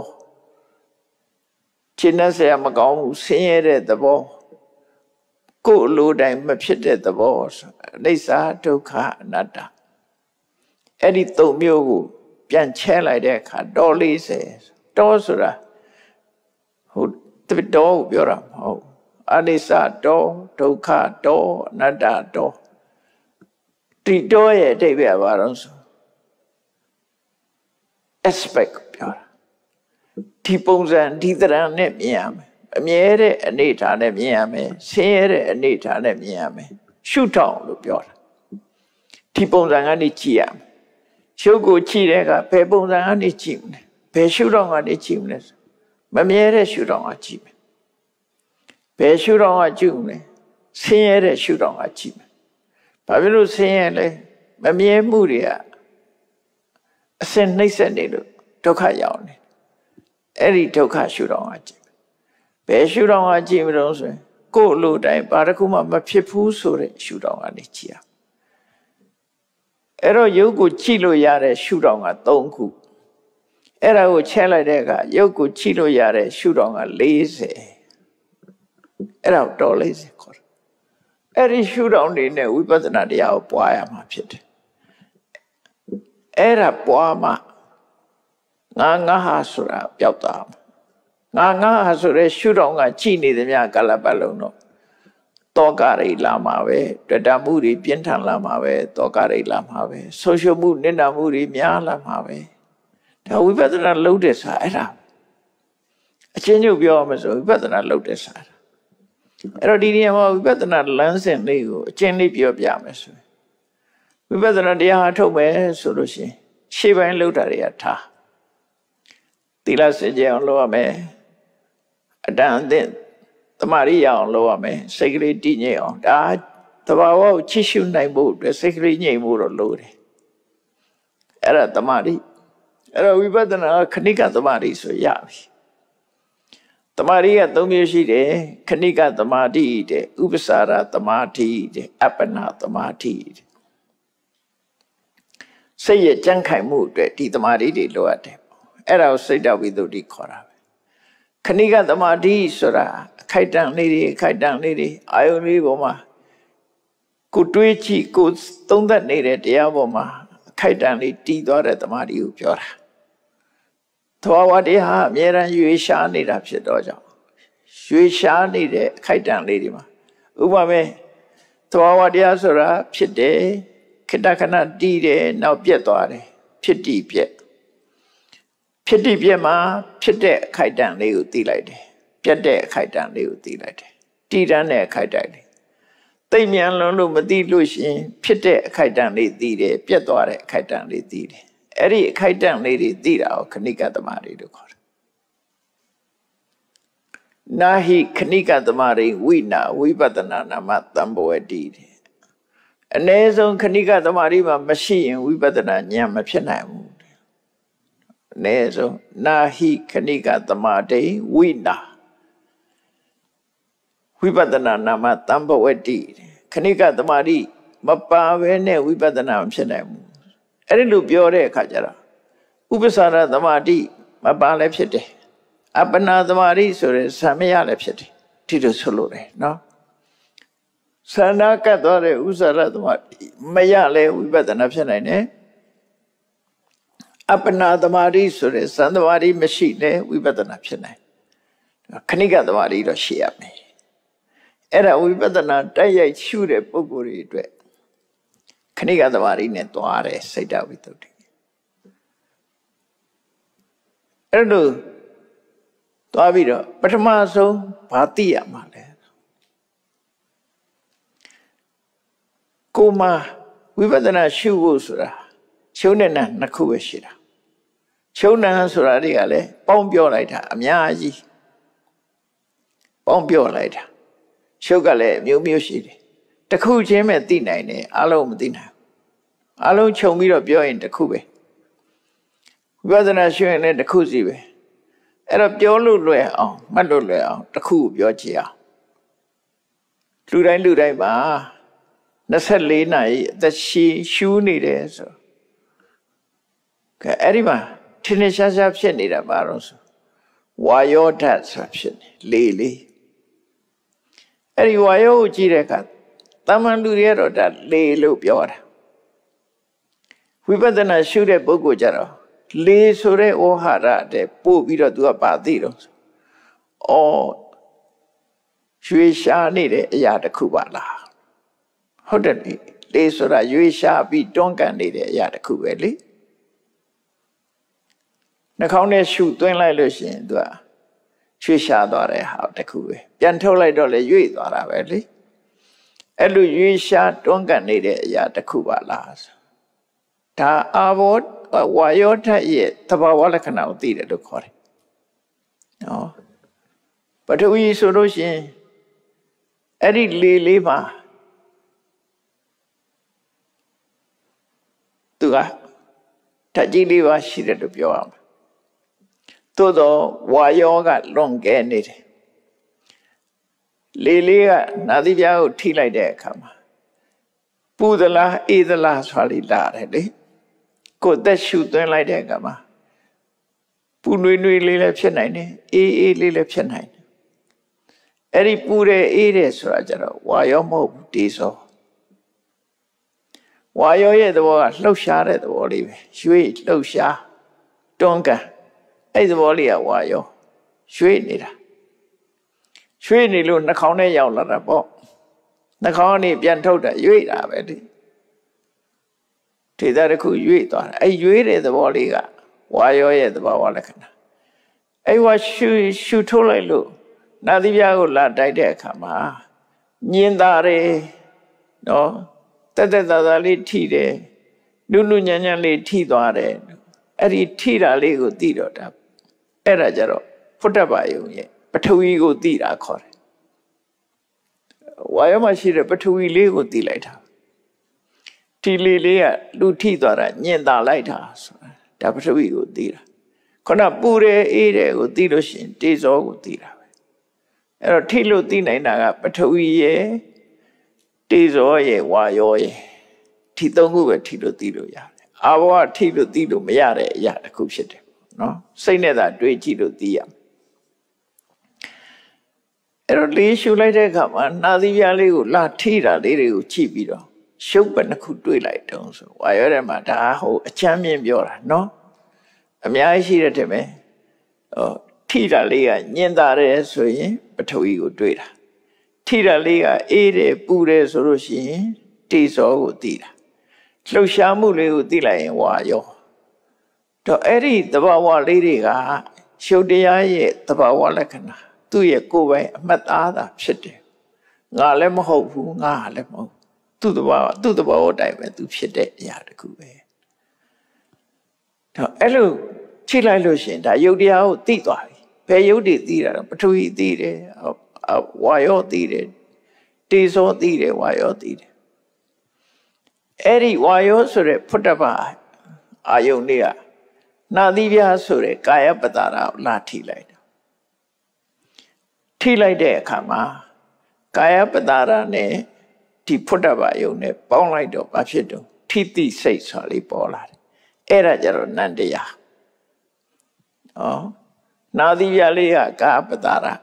Speaker 2: ရှင်းနေစရာမကောင်းဘူးဆင်းရဲတဲ့သဘောကိုယ်လိုတိုင်းမဖြစ်တဲ့သဘောဆိုအိစ္ဆာဒုက္ခအနတ္တအဲ့ဒီသုံးမျိုးကိုပြန်ချဲလိုက်တဲ့အခါတော်40တော်ဆိုတာဟိုတော်ကိုပြောတာမဟုတ်အနိစ္စတော်ဒုက္ခတော်အနတ္တတော်ဒီတော်ရဲ့အဓိပ္ပာယ်ဘာလို့ဆို aspect ပြောတာဒီပုံစံဒီသဏ္ဍာန်နဲ့မြင်ရမယ်အမြဲတဲ့အနေအထားနဲ့မြင်ရမယ်ဆင်းရဲတဲ့အနေအထားနဲ့မြင်ရမယ်ရှုထောင်လို့ပြောတာဒီပုံစံကနေကြည့်ရမယ်ရှုကိုကြည့်တဲ့အခါဘယ်ပုံစံကနေကြည့်မလဲဘယ်ရှုထောင်ကနေကြည့်မလဲမမြဲတဲ့ရှုထောင်ကကြည့်မယ်ဘယ်ရှုထောင်ကကြည့်မလဲဆင်းရဲတဲ့ရှုထောင်ကကြည့်မယ်ဘာဖြစ်လို့ဆင်းရဲလဲမမြဲမှုတွေကအစင်နှိမ့်ဆက်နေလို့ဒုက္ခရောက်နေအဲ့ဒီဒုက္ခရှုထောင်ကကြည့်ဘယ်ရှုထောင်ကကြည့်မလို့ဆိုရင်ကိုယ်လိုတိုင်းဘာတစ်ခုမှမဖြစ်ဘူးဆိုတဲ့ရှုထောင်ကနေကြည့်ရအဲ့တော့ယုတ်ကိုကြည့်လို့ရတဲ့ရှုထောင်က3ခုအဲ့ဒါကိုချဲလိုက်တဲ့အခါယုတ်ကိုကြည့်လို့ရတဲ့ရှုထောင်က40အဲ့ဒါတော်40ခေါ်တယ်အဲ့ဒီရှုထောင်တွေနဲ့ဝိပဿနာတရားကိုပွားရမှာဖြစ်တယ်အဲ့ဒါပွားမှငါဟာဆိုတာပျောက်သွားမှာငါဟာဆိုရဲရှုထောင်ကကြည်နေသမျှကာလပတ်လုံးတော့တောကရိလာမှာပဲတွေ့တာမှုတွေပြင်းထန်လာမှာပဲတောကရိလာမှာပဲဆုံးရှုံးမှုနစ်နာမှုတွေများလာမှာပဲဒါဝိပဿနာလုပ်တဲ့စာအဲ့ဒါအချင်းချုပ်ပြောမှဆိုဝိပဿနာလုပ်တဲ့စာအဲ့တော့ဒီနေရာမှာဝိပဿနာလမ်းစဉ်လေးကိုအချင်းလေးပြောပြမယ်ဆိုဝိပဿနာတရားထုတ်မယ်ဆိုလို့ရှိရင်ရှေ့ပိုင်းလုပ်တာတွေကထားသီလစင်ကြယ်အောင်လုပ်ရမယ်အတန်အသင့်တမာရိရအောင်လုပ်ရမယ်စိတ်ကလေးတည်ငြိမ်အောင်ဒါသဘာဝကိုချစ်ရှုနိုင်ဖို့အတွက်စိတ်ကလေးငြိမ်ဖို့တော့လိုတယ်အဲ့ဒါတမာရိအဲ့တော့ဝိပဿနာခဏိကတမာရိဆိုရပြီတမာရိက3မျိုးရှိတယ်ခဏိကတမာတိတဲ့ဥပ္ပစာရတမာတိတဲ့အပ္ပနာတမာတိတဲ့စိတ်ရဲ့ကြံ့ခိုင်မှုအတွက်ဒီတမာတိတွေလိုအပ်တယ်အဲ့ဒါကိုစိတ်တဝိသုဒ္ဓိခေါ်တာပဲခဏိကတမာတိဆိုတာအခိုက်အတန့်လေးတွေအာယုန်လေးပေါ်မှာကိုတွေးကြည့်ကိုသုံးသပ်နေတဲ့တရားပေါ်မှာအခိုက်အတန့်လေးတည်သွားတဲ့တမာတိကိုပြောတာသဘာဝတရားအမြဲတမ်းရွေးရှားနေတာဖြစ်တော့ကြောင့်ရွေးရှားနေတဲ့အခိုက်အတန့်လေးတွေမှာဥပမာသဘာဝတရားဆိုတာဖြစ်တယ်ခိတခဏတည်တယ်နောက်ပြက်သွားတယ်ဖြစ်တည်ပြက်ဖြစ်တည်ပြက်မှာဖြစ်တဲ့အခိုက်အတန့်လေးကိုသိလိုက်တယ်ပြက်တဲ့အခိုက်အတန့်လေးကိုသိလိုက်တယ်တည်တန်းတဲ့အခိုက်အတန့်လေးသိမြန်လုံးလို့မသိလို့ရှိရင်ဖြစ်တဲ့အခိုက်အတန့်လေးသိတယ်ပြက်သွားတဲ့အခိုက်အတန့်လေးသိတယ်အဲ့ဒီအခိုက်အတန့်လေးတွေသိတာကိုခဏိကသမารိလို့ခေါ်တယ်နာဟိခဏိကသမารိဝိနာဝိပဿနာနာမတံဘောတိအ ਨੇ ဆုံးခဏိကသမารိမှာမရှိရင်ဝိပဿနာဉာဏ်မဖြစ်နိုင်ဘူးအ ਨੇ ဆုံးနာဟိခဏိကသမารိဝိနာဝိပဿနာနာမတံဘောတိခဏိကသမารိမပါဘဲနဲ့ဝိပဿနာမဖြစ်နိုင်ဘူးအဲ့ဒီလိုပြောတဲ့အခါကျတော့ဥပ္ပစာရသမာဓိမပါလည်းဖြစ်တယ်အပ္ပနာသမာဓိဆိုတဲ့ဇံမရလည်းဖြစ်တယ်ဒီလိုဆိုလို့တယ်နော်ဆန္ဒကတ်သွားတဲ့ဥစ္စာရသမာဓိမရလဲဝိပဿနာဖြစ်နိုင်တယ်အပ္ပနာသမာဓိဆိုတဲ့ဇံသမာဓိမရှိလဲဝိပဿနာဖြစ်နိုင်ခဏိကသမာဓိတော့ရှိရမယ်အဲ့ဒါဝိပဿနာတိုက်ရိုက်ရှုတဲ့ပုဂ္ဂိုလ်တွေအတွက်ခဏိကသမารိနဲ့သွားတယ်စိတ်တဝိတ္တုအဲ့လိုသွားပြီးတော့ပထမဆုံးဘာသိရမှာလဲကိုမဝိပဿနာရှုဖို့ဆိုတာရှုံးတဲ့နှစ်ခုပဲရှိတာရှုံးတဲ့ဆိုတာတွေကလည်းပေါင်းပြောလိုက်တာအများကြီးပေါင်းပြောလိုက်တာရှုပ်ကလည်းမျိုးမျိုးရှိတယ်တခုချင်းပဲသိနိုင်တယ်အလုံးမသိနိုင်အလုံးခြုံပြီးတော့ပြောရင်တခုပဲဝိပဿနာရှုရင်လည်းတခုစီပဲအဲ့တော့ပြောလို့လွယ်အောင်မှတ်လို့လွယ်အောင်တခုပြောကြည့်အောင်လူတိုင်းပါ24နာရီအသက်ရှူနေတယ်ဆိုကဲအဲ့ဒီမှာထင်းထင်းရှားရှားဖြစ်နေတာပါတော့ဆိုဝါယောဓာတ်ဆိုတာဖြစ်နေလေအဲ့ဒီဝါယောကိုကြည့်တဲ့အခါတာမန်လူတွေကတော့ဒါလေလို့ပြောတာဝိပဿနာရှုတဲ့ပုဂ္ဂိုလ်ကြတော့လေဆိုတဲ့ဩဟာရတဲ့ပို့ပြီးတော့သူကပါသိတော့ရွေရှားနေတဲ့အရာတစ်ခုပါလားဟုတ်တယ်လေဆိုတာရွေရှားပြီးတွန်းကန်နေတဲ့အရာတစ်ခုပဲလေနှာခေါင်းနဲ့ရှုသွင်းလိုက်လို့ရှိရင်သူကရွှေ့ရှားသွားတဲ့ဟာတစ်ခုပဲပြန်ထုတ်လိုက်တော့လည်းရွေ့သွားတာပဲလေအဲ့လိုရွေ့ရှားတွန်းကန်နေတဲ့အရာတစ်ခုပါလားဒါအာဘောဝါယောဓာတ်ရဲ့သဘာဝလက္ခဏာကိုသိတယ်လို့ခေါ်တယ်နော်ပထဝီဆိုလို့ရှိရင်အဲ့ဒီလေလေးမှာသူကဓာတ်ကြီးလေးပါရှိတယ်လို့ပြောရမှာသို့တော့ဝါယောကလွန်ကဲနေတယ်လေလေးကနာသီပြားကိုထိလိုက်တဲ့အခါမှာပူသလားအေးသလားဆိုတာလေးလာတယ်လေကိုယ်သက်ရှူသွင်းလိုက်တဲ့အခါမှာပူနွေနွေလေးလည်းဖြစ်နိုင်တယ်အေးအေးလေးလည်းဖြစ်နိုင်တယ်အဲ့ဒီပူတဲ့အေးတဲ့ဆိုတာကြတော့ဝါယောမဟုတ်ဘူးတေဇောဝါယောရဲ့သဘောကလှုပ်ရှားတဲ့သဘောလေးပဲရွေ့လှုပ်ရှားတွန်းကန်အဲ့ဒီသဘောလေးကဝါယောရွေ့နေတာရွှေ့နေလို့နှာခေါင်းထဲရောက်လာတာပေါ့နှာခေါင်းကနေပြန်ထုတ်တာရွေ့တာပဲဒီဒေသတစ်ခုရွေ့သွားတာအဲ့ရွေ့တဲ့သဘောလေးကဝါယောရဲ့သဘာဝလက္ခဏာအဲ့ဝါရှူထုတ်လိုက်လို့နာသီပြားကိုလာတိုက်တဲ့အခါမှာညင်သာတယ်နော်တက်တက်သာသာလေးထိတယ်နုနုညံ့ညံ့လေးထိသွားတယ်အဲ့ဒီထိတာလေးကိုသိတော့တာအဲ့ဒါကြတော့ဖုတ္တပါယုံရဲ့ပထဝီကိုသိတာခေါ်တယ်ဝါယောမှာရှိတဲ့ပထဝီလေးကိုသိလိုက်တာဒီလေးလေးကလူထိသွားတာညင်သာလိုက်တာဆိုတာဒါပထဝီကိုသိတာခုနပူတယ်အေးတယ်ကိုသိလို့ရှိရင်တေဇောကိုသိတာပဲအဲ့တော့ထိလို့သိနိုင်တာကပထဝီရဲ့တေဇောရဲ့ဝါယောရဲ့ထိသုံးခုပဲထိလို့သိလို့ရတယ်အာဘောကထိလို့သိလို့မရတဲ့အရာတစ်ခုဖြစ်တယ်နော်စိတ်နဲ့သာတွေးကြည့်လို့သိရမယ်အဲ့တော့လေးရှုလိုက်တဲ့အခါမှာနာသီပြားလေးကိုလာထိတာလေးတွေကိုကြည့်ပြီးတော့ရှုပ်ပဲတစ်ခုတွေးလိုက်တုံးဆိုဝါရောထဲမှာဒါဟိုအချမ်းမြင်ပြောတာနော်အများကြီးရှိတဲ့တဲ့ပဲထိတာလေးကညင်တာတယ်ဆိုရင်ပထဝီကိုတွေးတာထိတာလေးကအေးတယ်ပူတယ်ဆိုလို့ရှိရင်တေဇောကိုသိတာလှုပ်ရှားမှုလေးကိုသိလိုက်ရင်ဝါရောတော့အဲ့ဒီသဘာဝလေးတွေကရှုပ်တရားရဲ့သဘာဝလက္ခဏာသူ့ရဲ့ကိုယ်ပိုင်အမှတ်သားတာဖြစ်တယ်ငါလည်းမဟုတ်ဘူးငါလည်းမဟုတ်သူ့သဘာဝအတိုင်းပဲသူဖြစ်တဲ့အရာတစ်ခုပဲတော့အဲ့လိုချိလိုက်လို့ရှင်ဒါယုတ်တရားကိုသိသွားပြီဘယ်ယုတ်တွေသိတာတော့ပထဝီသိတယ်ဝါယောသိတယ်တေဇောသိတယ်ဝါယောသိတယ်အဲ့ဒီဝါယောဆိုတဲ့ဖုတ္တပအာယုန်တွေကနာသီးပြားဆိုတဲ့ကာယပတ္တရာကိုလာထိလိုက်တာထိလိုက်တဲ့အခါမှာကာယပတ္တရာနဲ့ဒီဖုတ္တပယုန်နဲ့ပေါင်းလိုက်တော့ဘာဖြစ်တော့ထိတိစိတ်ဆိုတာလေးပေါ်လာတယ်အဲ့ဒါကြတော့နန္တရားနာသီးပြားလေးကကာယပတ္တရာ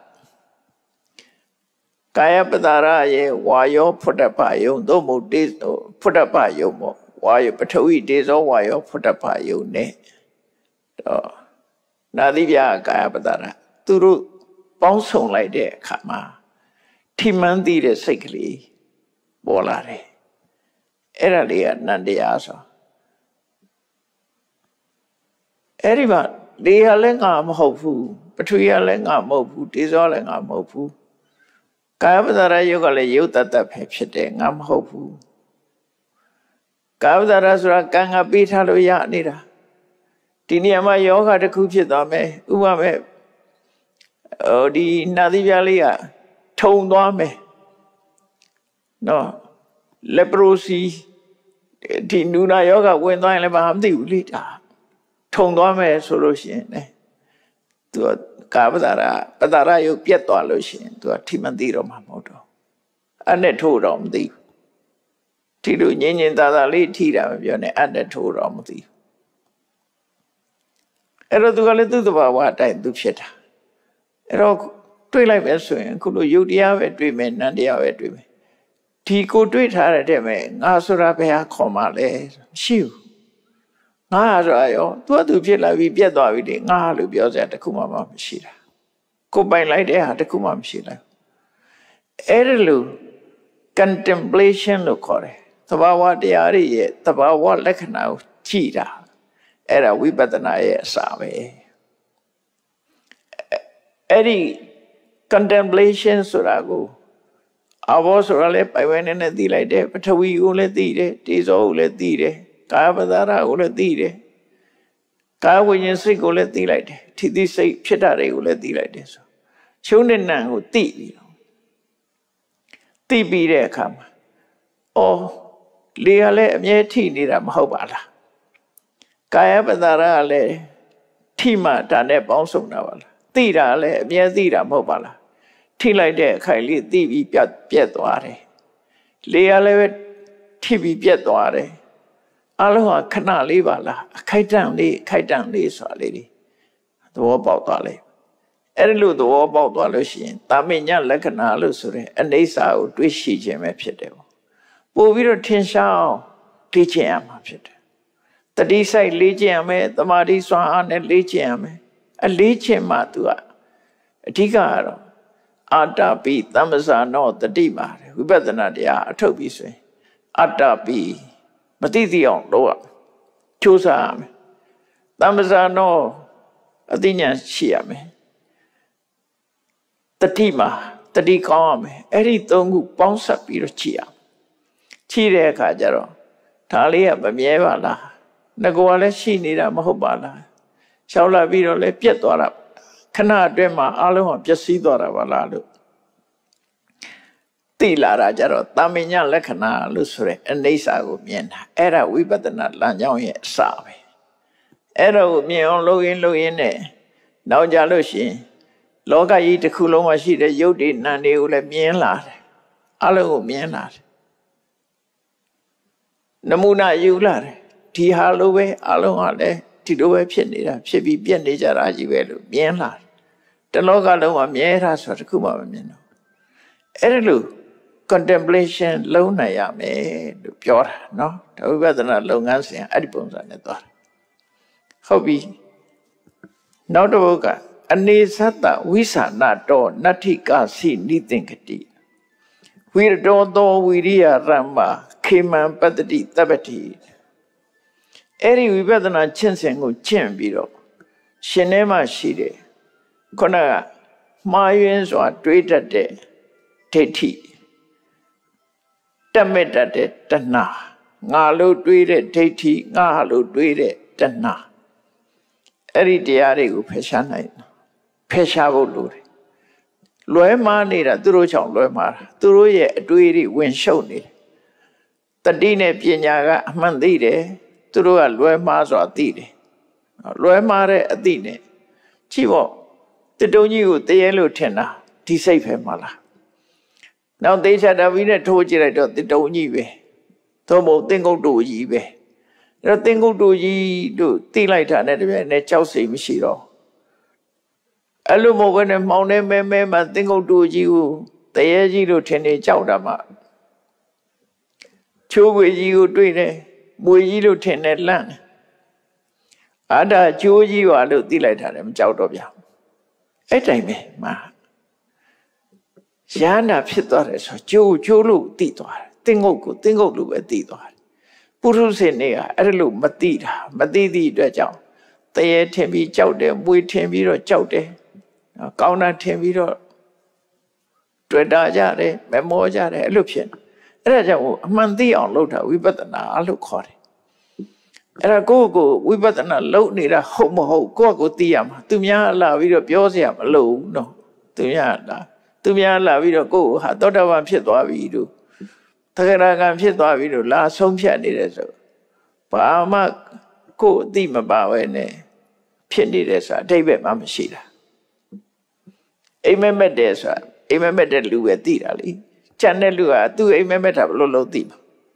Speaker 2: ကာယပတ္တရာရဲ့ဝါယောဖုတ္တပယုန်သို့မဟုတ်တေဖုတ္တပယုန်ပေါ့ဝါယောပထဝီတေဇောဝါယောဖုတ္တပယုန်နဲ့တော့နာသီးပြားကာယပတ္တရာသူတို့ပေါင်းစုံလိုက်တဲ့အခါမှာထိမှန်းသိတဲ့စိတ်ကလေးပေါ်လာတယ်အဲ့ဒါလေးကနန္တရားဆိုအဲ့ဒီမှာလေဟာလည်းငါမဟုတ်ဘူးပထဝီကလည်းငါမဟုတ်ဘူးတေဇောလည်းငါမဟုတ်ဘူးကာယပတ္တရာယုတ်ကလည်းယုတ်တတ်ပဲဖြစ်တယ်ငါမဟုတ်ဘူးကာယပတ္တရာဆိုတာကံကပေးထားလို့ရနေတာဒီနေရာမှာယောဂတစ်ခုဖြစ်သွားမယ်ဥပမာဒီနာသီးပြားလေးကထုံသွားမယ်နော်လက်ပရိုစီဒီနူနာယောဂဝင်သွားရင်လည်းမသိဘူးလေဒါထုံသွားမယ်ဆိုလို့ရှိရင်သူကကာပတ္တရာယုတ်ပြတ်သွားလို့ရှိရင်သူကထိမသိတော့မှာမဟုတ်တော့အဲ့နဲ့ထိုးတော့မသိဘူးဒီလိုငြင်းငြင်းသာသာလေးထိတာမပြောနဲ့အဲ့နဲ့ထိုးတော့မသိဘူးအဲ့တော့သူကလည်းသူ့သဘာဝအတိုင်းသူဖြစ်တာအဲ့တော့တွေးလိုက်ပဲဆိုရင်အခုလိုယုတ်တရားပဲတွေးမယ်နန္တရားပဲတွေးမယ်ဒီကိုတွေးထားတဲ့မဲ့ငါဆိုတာဘယ်ဟာခေါ်မှလဲမရှိဘူးငါဆိုတာရောသူဖြစ်လာပြီးပြတ်သွားပြီလေငါလို့ပြောစရာတခုမှမရှိတာကိုပိုင်လိုက်တဲ့ဟာတခုမှမရှိလိုက်အဲ့ဒါလို့ contemplation လို့ခေါ်တယ်သဘာဝတရားတွေရဲ့သဘာဝလက္ခဏာကိုကြည့်တာအဲ့ဒါဝိပဿနာရဲ့အစပဲအဲ့ဒီ contemplation ဆိုတာကိုအဘောဆိုတာလည်းပိုင်ဝဲနဲ့သိလိုက်တယ်ပထဝီကိုလည်းသိတယ်တေဇောကိုလည်းသိတယ်ကာယပတ္တရာကိုလည်းသိတယ်ကာယဝိညာဉ်စိတ်ကိုလည်းသိလိုက်တယ်ထိတိစိတ်ဖြစ်တာတွေကိုလည်းသိလိုက်တယ်ဆိုရှုံးတဲ့နံကိုသိပြီးတော့သိပြီးတဲ့အခါမှာလေကလည်းအမြဲထိနေတာမဟုတ်ပါလားကာယပတ္တရာကလည်းထိမှဒါနဲ့ပေါင်းစုံတာပါလားသိတာလည်းအမြဲသိတာမဟုတ်ပါလားထိလိုက်တဲ့အခိုက်လေးသိပြီးပြတ်သွားတယ်လေကလည်းထိပြီးပြတ်သွားတယ်အလုံးဟာခဏလေးပါလားအခိုက်တန့်လေးဆိုတာလေးတွေသဘောပေါက်သွားလေအဲ့လိုသဘောပေါက်သွားလို့ရှိရင်တာမညလက္ခဏာလို့ဆိုတဲ့အနေစာကိုတွေးရှိခြင်းပဲဖြစ်တယ်ပို့ပြီးတော့ထင်ရှားအောင်လေ့ကျင့်ရမှာဖြစ်တယ်တတိစိုက်လေ့ကျင့်ရမယ်သမာဓိစွမ်းအားနဲ့လေ့ကျင့်ရမယ်အလေ့ကျင့်မှသူကအဓိကကတော့အာတပိသမ္ပဇာနောတတိပါတယ်ဝိပဿနာတရားအထုတ်ပြီးဆိုရင်အာတပိမသိသိအောင်လုပ်ရကြိုးစားရမယ်သမ္ပဇာနောအသိဉာဏ်ရှိရမယ်တတိမှာတတိကောင်းရမယ်အဲ့ဒီသုံးခုပေါင်းစပ်ပြီးတော့ကြည့်ရကြည့်တဲ့အခါကျတော့ဒါလေးကမမြဲပါလားငါကလည်းရှိနေတာမဟုတ်ပါလားရှောက်လာပြီးတော့လည်းပြတ်သွားတာခဏအတွင်းမှာအလုံးကပျက်စီးသွားတာပါလားလို့သိလာတာကြတော့တာမညလက္ခဏာလို့ဆိုတဲ့အနေစာကိုမြင်တာအဲ့ဒါဝိပဿနာလမ်းကြောင်းရဲ့အစပဲအဲ့ဒါကိုမြင်အောင်လုပ်ရင်းနဲ့နောက်ကြလို့ရှိရင်လောကကြီးတစ်ခုလုံးမှာရှိတဲ့ယုတ်တိနံတွေကိုလည်းမြင်လာတယ်အလုံးကိုမြင်လာတယ်နမူနာယူလာတယ်ဒီဟာလိုပဲအလုံးကလည်းဒီလိုပဲဖြစ်နေတာဖြစ်ပြီးပြက်နေကြတာကြီးပဲလို့မြင်လာတယ်တလောကလုံးမှာမြဲတာဆိုတာတစ်ခုမှမမြင်တော့အဲ့ဒါလို့ contemplation လုံးနိုင်ရမယ်လို့ပြောတာเนาะဒါဝိပဿနာလုပ်ငန်းစဉ်အဲ့ဒီပုံစံနဲ့သွားတာဟုတ်ပြီနောက်တစ်ပုဒ်ကအနေသတ္တဝိသနာတောနတ္ထိကစီနိသင်္ကတိဝိရတောသောဝိရိယရမ္မာခ Khiman Patati Tabati. Eri Vibadana Chinsengo Chimbiro. Shinema Shide. Kona Mayans or Tweeted de Teti. Tameta de Tana. Nalu Tweeted Teti, Nalu Tweeted Tana. Eri Diari Peshanai. Peshavo Luri. Loema Nida, Durochon Loema, Duroye, Duiri, when shown it. The Dine Pinaga, Mandide, Durua Loemas or Dide. Loemare Adine. Chivo, the Donu, the yellow tenor, to save him, Mala. Now they said, I mean, I told you that the Donive. Tomo Dingo do ye be. The Dingo do ye do, Delight and a Chelsea Michiro. Alumo when a mountain member Dingo do you, the Yaji Tene Chowdama. Chu will you do it, will you tend land? Ada Joji or Lu Delight and him Chowdobia. A time, ma. Jana Pitores, Julu Tito, Tingo Lu at Tito. Purus in there, Adalu Matida, Matidi Dajao. They tembi chowde, we tembiro chowde. Kauna tembiro Dredajare, Memojare, Eruption. Raja Mandi on Lota, we better now look hot. Era go, we better not load need a homo, go tiam, Tumia la video Biosiam, low, no, Tumia la video go, had daughter one pit or video. Tagaragan pit or video, last home chat it so. Pama go dim about any Pianidesa, David Mamashida. Amen, Medesa, Amen, Medalu at Didali. Chanelua, do Amen, Metablo Dim.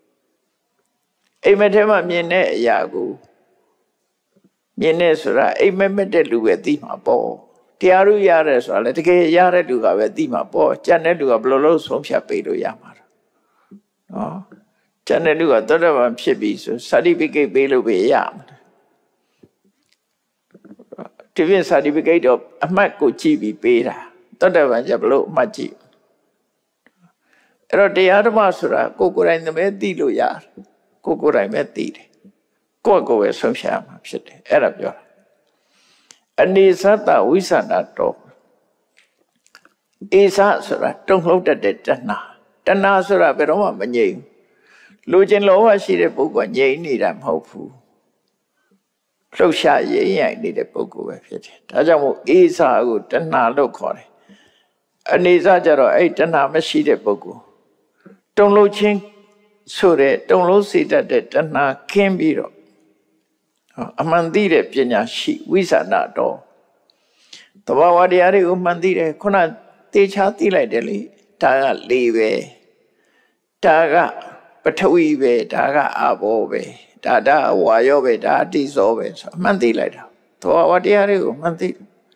Speaker 2: Amen, Mene Yago. Yenesura, Amen, Medalu at Dima Bo. Tiaru Yares, or let get Yara do have a Dima Bo, Chanelua blows from Chapedo Yamar. Oh, Chanelua, Donovan Chibi, certificate Belo Yam. To be a certificate of a Mako Chibi Beta. Donovan Jablo Maji. Rode Adamasura, Kokura in the Medido Yar, Kokura Medid. Koko is some sham, said Arab. And Nisata, we sat that dog. Isasura, don't hold at the Tana. Tanasura, Beroma Manye. Lujan Loa, she the book on Ye need, I'm hopeful. So shy, ye, I need a book of it. Tajamu Isa good, Tana look. And Isajaro ate an amashi de bogu. Don't lo ching sure, don't lo see that the Tana came biro. Amandire Pina she, we sat that door. The Wawadiari Umandire, Kona teach how like Delhi, Taga leave, Taga, Patawive, Taga above, Dada, Wayobe, Daddy's always, Mandila. The Wawadiari Umandi.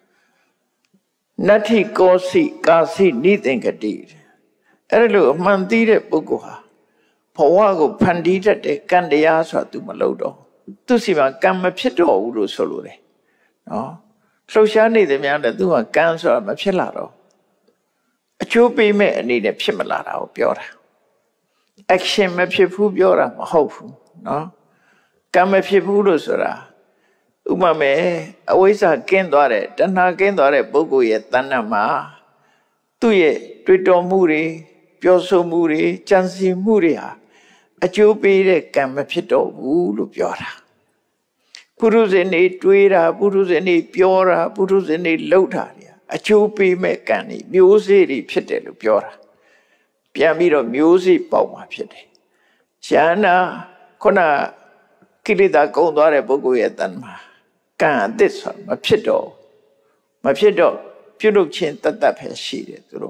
Speaker 2: Nati Kasi, needing a deed. Erelu, Mandire Buguha. Powago Pandita de Candiasa to Malodo. Tusima Gamma Pito Uru Solure. No. So shani the man that do a cancer of Mapilaro. A chupi may need a Pimalara or Piora. Action Mapipu Biora, hopeful. No. Gamma Pipurusura. Umame, always a Kendore, Dana Kendore Bogu Tanama. Tuye, Twito Muri, Pioso Muri, Chansi Muria. A chupi de Gamma Pito, Ulu Piora. Puruseni Twira, Puruseni Piora, Puruseni Lotaria. A chupi mecani, music Pitel Piora. Piamiro music Poma Pite. Shana Kona Kilida Gondore Bogu Tanma. Can this one, my pido, Pudo chin that has sheeted through.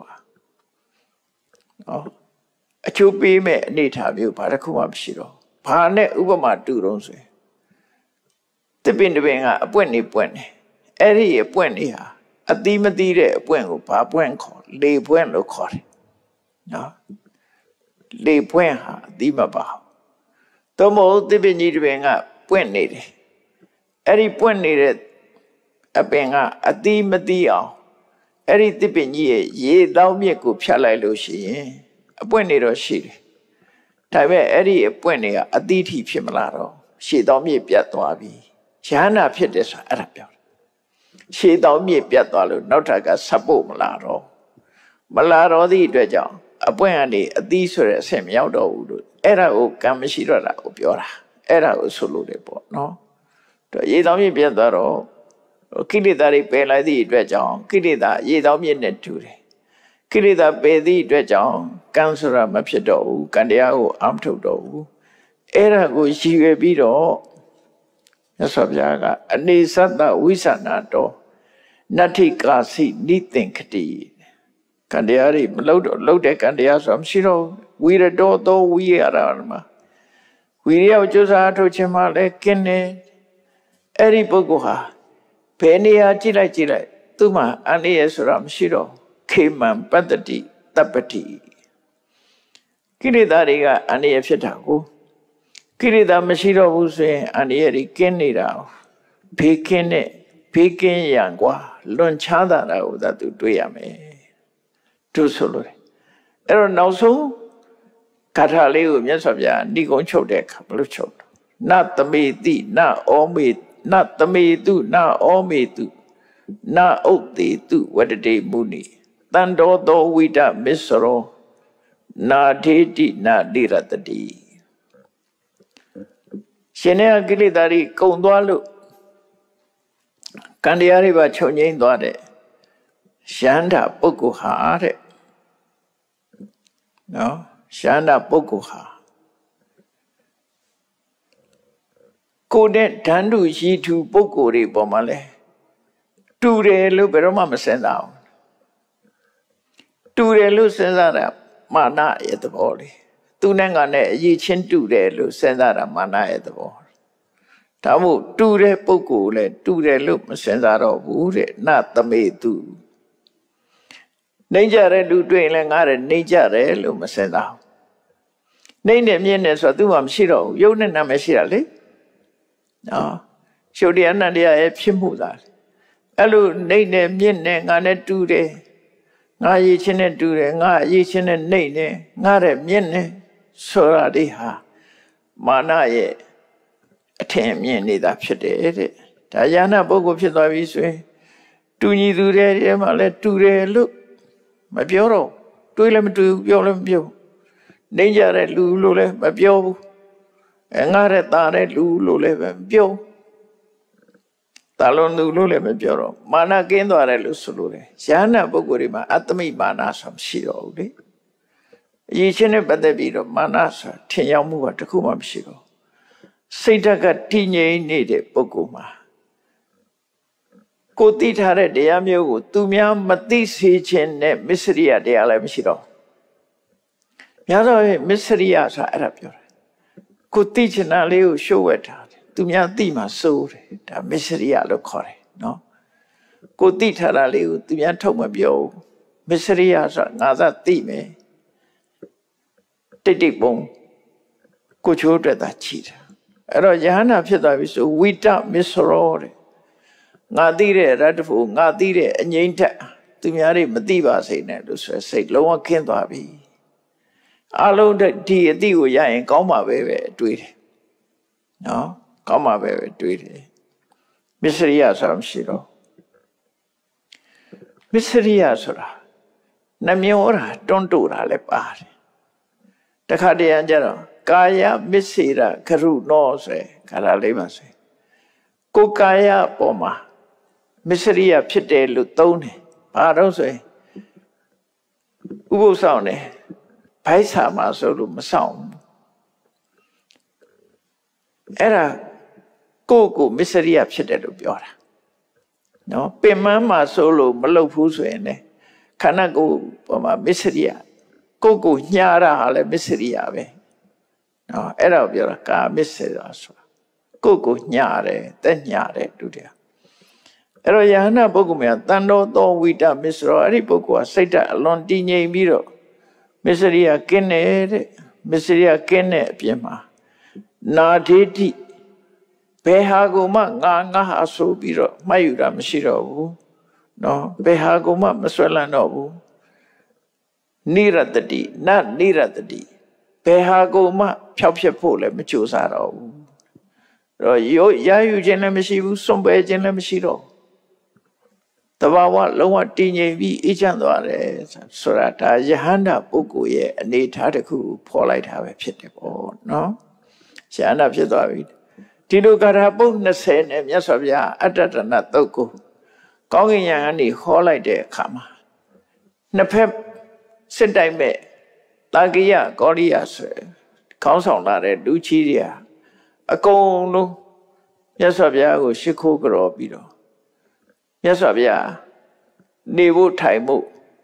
Speaker 2: Oh, a chupi may need have you, Parakumam Shiro. Pane Ubama Duronse. The Bindwing a pueni, Eri a puenia, a dimadire a puengo, papuenco, le puenlo core. No, le puenha, dimaba. Tomo the Benidwing a puenid. Eri puenid a benga, a dimadio. Eri tipin ye, thou me could shall I lucy, a puenido she. ဒါပေမဲ့အဲ့ဒီအပွင့်တွေကအတိအထိဖြစ်မလာတော့ရှေ့တော်မြစ်ပြတ်သွားပြီယဟနာဖြစ်တယ်ဆိုတာအဲ့ဒါပြောတယ်ရှေ့တော်မြစ်ပြတ်သွားလို့နောက်ထပ်ကဆက်ဖို့မလာတော့သည့်အတွက်ကြောင့်အပွင့်ကနေအတိဆိုတဲ့အဆင့်မရောက်တော့ဘူးလို့အဲ့ဒါကိုကံမရှိတော့တာကိုပြောတာအဲ့ဒါကိုဆိုလို့တယ်ပေါ့နော်ရေတော်မြစ်ပြတ်သွားတော့ကိလေသာတွေပယ်လိုက်သည့်အတွက်ကြောင့်ကိလေသာရေတော်မြစ်နဲ့တူတယ်ကိလေသာပယ်သည့်အတွက်ကြောင့်ကံဆိုတာမဖြစ်တော့ဘူးကံတရားကိုအာမထုတ်တော့ဘူးအဲ့ဒါကိုရည်ရွယ်ပြီးတော့မြတ်စွာဘုရားကအနေသတ္တဝိသနာတော်နတ္ထိကာစီနိသင်္ခတိကံတရားတွေမလုပ်တော့လုပ်တဲ့ကံတရားဆိုတာမရှိတော့ဝိရတောသောဝိရတာမှာဝိရိယကိုကြိုးစားထုတ်ခြင်းမှလည်းကင်းတယ်အဲ့ဒီပုဂ္ဂိုလ်ဟာဘယ်နေရာကြည့်လိုက်သူ့မှာအန္တရာယ်ဆိုတာမရှိတော့ခေမံပတ္တိတပ္ပတိကိလေသာတွေကအန္တရာယ်ဖြစ်တာကိုကိလေသာမရှိတော့ဘူးဆိုရင်အန္တရာယ်တွေကင်းနေတာဘေးကင်းရန်ကွာလွန်ချားတာကိုသာသူတွေ့ရမယ်သူဆိုလို့အဲ့တော့နောက်ဆုံးဂါထာလေးကိုမြတ်စွာဘုရားဏိကုံးချုပ်တဲ့အခါဘယ်လိုချုပ်တော့နသမေတိနဩမေနသမေတုနဩမေတုနဥဒ္ဒေတုဝတ္တေမုနိတန္တောသောဝိတမစ္စရောနာထေတိနာတိရတတိရှင်ရဲ့ကိလေသာတွေကုန်သွားလို့ကံတရားတွေပါချုပ်ငြိမ်းသွားတဲ့ရှန္ဒပုဂ္ဂိုလ်ဟာတဲ့နော်ရှန္ဒပုဂ္ဂိုလ်ဟာကိုယ်နဲ့ဓာန်တုရှိသူပုဂ္ဂိုလ်တွေပေါ်မှာလဲတူတယ်လို့ဘယ်တော့မှမစဉ်းစားအောင်တူတယ်လို့စဉ်းစားတာမာနရဲ့သဘောလေသူနဲ့ငါနဲ့အရေးချင်းတူတယ်လို့စဉ်းစားတာမာနရဲ့သဘောဒါမို့တူတဲ့ပုဂ္ဂိုလ်လဲတူတယ်လို့မစဉ်းစားတော့ဘူးတဲ့နသမေတုနှိမ့်ကြတဲ့လူတွေ့ရင်လည်းငါတဲ့နှိမ့်ကြတယ်လို့မစဉ်းစားဘူးနှိမ့်နဲ့မြင့်နဲ့ဆိုတော့သူ့မှာမရှိတော့ဘူးယုတ်နဲ့နာမရှိတာလေနော်ရှုပ်တရားနဲ့တရားရဲ့ဖြစ်မှုသားအဲ့လိုနှိမ့်နဲ့မြင့်နဲ့ငါနဲ့တူတယ်ငါရည်ချင်းနဲ့တူတယ်ငါရည်ချင်းနဲ့နှိမ့်နဲ့ငါတဲ့မြင့်နဲ့ဆိုတာဒီဟာမာနရဲ့အထင်မြင်နေတာဖြစ်တယ်တဲ့ဒါယာနာပုဂ္ဂိုလ်ဖြစ်သွားပြီဆိုရင်တူညီသူတွေထဲမှာလည်းတူတယ်လို့မပြောတော့တွေးလည်းမတွေးဘူးပြောလည်းမပြောနှိမ့်ကြတဲ့လူလို့လည်းမပြောဘူးငါတဲ့တာတဲ့လူလို့လည်းမပြောတာလုံးလူလို့လည်းမပြောတော့မာနကင်းသွားတယ်လို့ဆိုလို့တယ်ယာနာပုဂ္ဂိုလ်တွေမှာအတ္တမိမာနဆိုမရှိတော့ဘူးလေအရေးချင်းနဲ့ပတ်သက်ပြီးတော့မာနဆိုထင်ရောက်မှုကတခုမှမရှိတော့စိတ်ဓာတ်ကတည်ငြိမ်နေတဲ့ပုဂ္ဂိုလ်မှာကိုသိထားတဲ့တရားမျိုးကိုသူများမသိစေခြင်းနဲ့မစ္စရိယတရားလည်းမရှိတော့များသောမစ္စရိယဆိုတာအဲ့ဒါပြောတယ်ကိုသိချင်တာလေးကိုရှုပ်ဝဲထားတယ်သူများသိမှစိုးတယ်ဒါမစ္စရိယလို့ခေါ်တယ်နော်ကိုသိထားတာလေးကိုသူများထုတ်မပြောဘူးမစ္စရိယဆိုတာငါသာသိမယ်တိတ်ပုံကိုချိုးအတွက်သာချီတာအဲ့တော့ယဟနာဖြစ်သွားပြီဆိုဝိတမစ္စရောတဲ့ငါသိတဲ့ရတ္တဖို့ငါသိတဲ့အငြိမ့်ထက်သူများတွေမသိပါစေနဲ့လို့ဆိုစိတ်လုံးဝခင်းသွားပြီအလုံးဒီအတိကိုရရင်ကောင်းပါပဲတွေးတယ်နော်ကောင်းပါပဲတွေးတယ်မစ္စရိယဆိုတာမရှိတော့မစ္စရိယဆိုတာနှမျောတာတွန်းတိုတာလည်းပါတယ်တခါတည်းကျတော့ကာယမစ္စေရခရုနောဆိုခါလာလေးပါဆိုကိုကာယပေါ်မှာမစ္စရိယဖြစ်တယ်လို့သုံးတယ်ဘာတော့ဆိုရင်ဥပုသ်ဆောင်တယ်ဘိုက်ဆာမှာဆိုလို့မဆောင်ဘူးအဲ့ဒါကိုမစ္စရိယဖြစ်တယ်လို့ပြောတာနော်ပင်မမှာဆိုလို့မလုပ်ဘူးဆိုရင်လည်းခန္ဓာကိုယ်ပေါ်မှာမစ္စရိယကိုညှာတာဟာလည်းမစ္စရိယပဲနော်အဲ့ဒါကိုပြောတာကာမစ္စရိယဆိုတာကိုညှာတယ်တက်ညှာတယ်တူတယ်အဲ့တော့ယဟနာပုဂ္ဂိုလ်များတန်တော်သောဝိတမစ္စရောအဲ့ဒီပုဂ္ဂိုလ်ကစိတ်ဓာတ်အလွန်တည်ငြိမ်ပြီးတော့မစ္စရိယကင်းတဲ့မစ္စရိယကင်းတဲ့အပြင်မှာနာထေတိဘယ်ဟာကိုမှငါဟာဆိုပြီးတော့မှတ်ယူတာမရှိတော့ဘူးနော်ဘယ်ဟာကိုမှမဆွဲလန်းတော့ဘူးနိရတတိနနိရတတိ bè hà cô mà phèo phèo phụ lại mà chịu sao đâu rồi yếu giá yu trên là mới xíu xong bè trên là mới xíu đâu tao bảo lâu mà đi nhảy vì ít chẳng đó đấy số ra ta Yahanda bố cô ye anh ta được khu phô lại thà về phía đấy bỏ nó Yahanda phía đó vậy thì lúc cả hai bố nó sẽ em nhớ sao vậy ở đó là tôi cô có cái nhà anh đi khó lại để khám nó phép sinh đại mẹ ta cái nhà có đi à sẽ không xong là để đủ chi đi à con luôn nhớ sao vậy cô sẽ khó cái đó bị đó nhớ sao vậy đi vô thầy mụ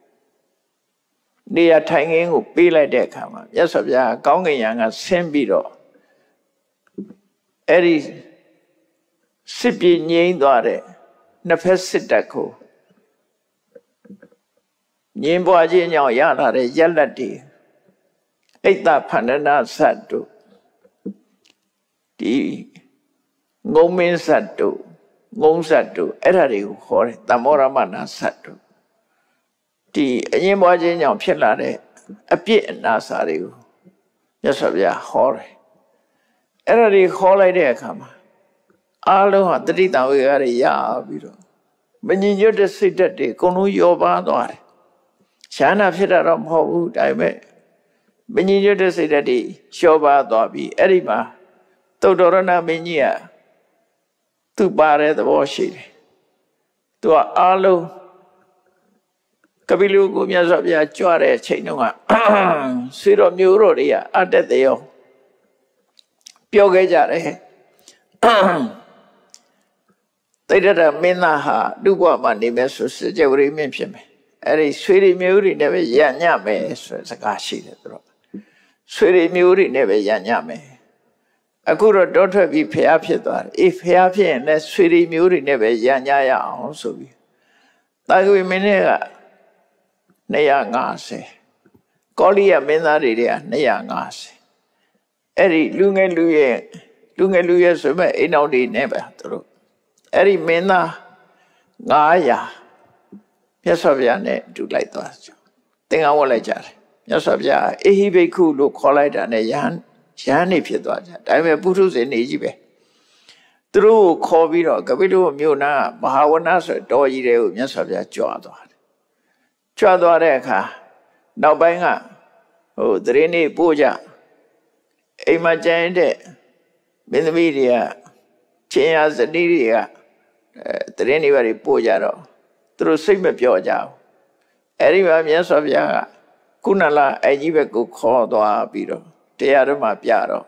Speaker 2: đi thầy nghe ngủ bị lại để khám nhớ sao vậy có cái nhà xem bị đó ấy đi xếp bị nhảy đó đấy nó phải xịt đặc cô nhìn bao nhiêu nhau ya là để giải lát đi ấy ta phản na sát tu đi ngôn minh sát tu ngôn sát tu ấy là điều khó đấy ta mua ra mà na sát tu đi nhìn bao nhiêu nhau phiền là đấy áp biết na sát điều nhớ sao vậy khó đấy ấy là điều khó lại đấy cả mà alo hả tự tạo cái này ya biết rồi mình nhìn nhớ được sự thật thì con nuôi vô ba rồi sáng nào phải ra làm hậu đại mẹ mình nhìn nhớ được sự thật thì vô ba rồi bị ấy đi mà tôi đó là mình nhỉ tôi ba rồi tôi bỏ xí tôi alo cái bị lưu của nhà sắp nhà cho ra chạy nó à suy rồi nhiều rồi đi à ăn tết đấy không biểu cái gì đấy tại đó là mình ha đúng qua mà đi mấy số sự chơi với mình phải mấy, ấy suy đi mấy người này bây giờ nhá mấy số cái gì đó, suy đi mấy người này bây giờ nhá mấy, aku rồi đó thôi bị phê áp đó, phê này suy đi mấy người này bây giờ nhá ya không số bị, tại vì mình này ngã se, có lý à mình là đi này ngã se, ấy lu nghe số mấy anh nào đi này bây giờ ấy đi mình ngã ya nhớ sao vậy này chụp lại đó tiếng Anh lại chả nhớ sao vậy ấy bị khu lúc khó lại đó này yán này phía đó đại mấy bút sẽ này gì vậy từ khó bị rồi cái lúc miêu na Mahavana sẽ đòi gì đấy nhớ sao vậy chua đó đấy cả nào bây giờ từ này bố cha em mà chơi đấy bên mỹ đi à chơi à sẽ đi à từ này vào bố cha rồi từ xây mới biểu giáo, ấy mà miếng sao vậy? Cún là anh ấy về cũng khó đoán bị rồi, thế à mà biểu rồi,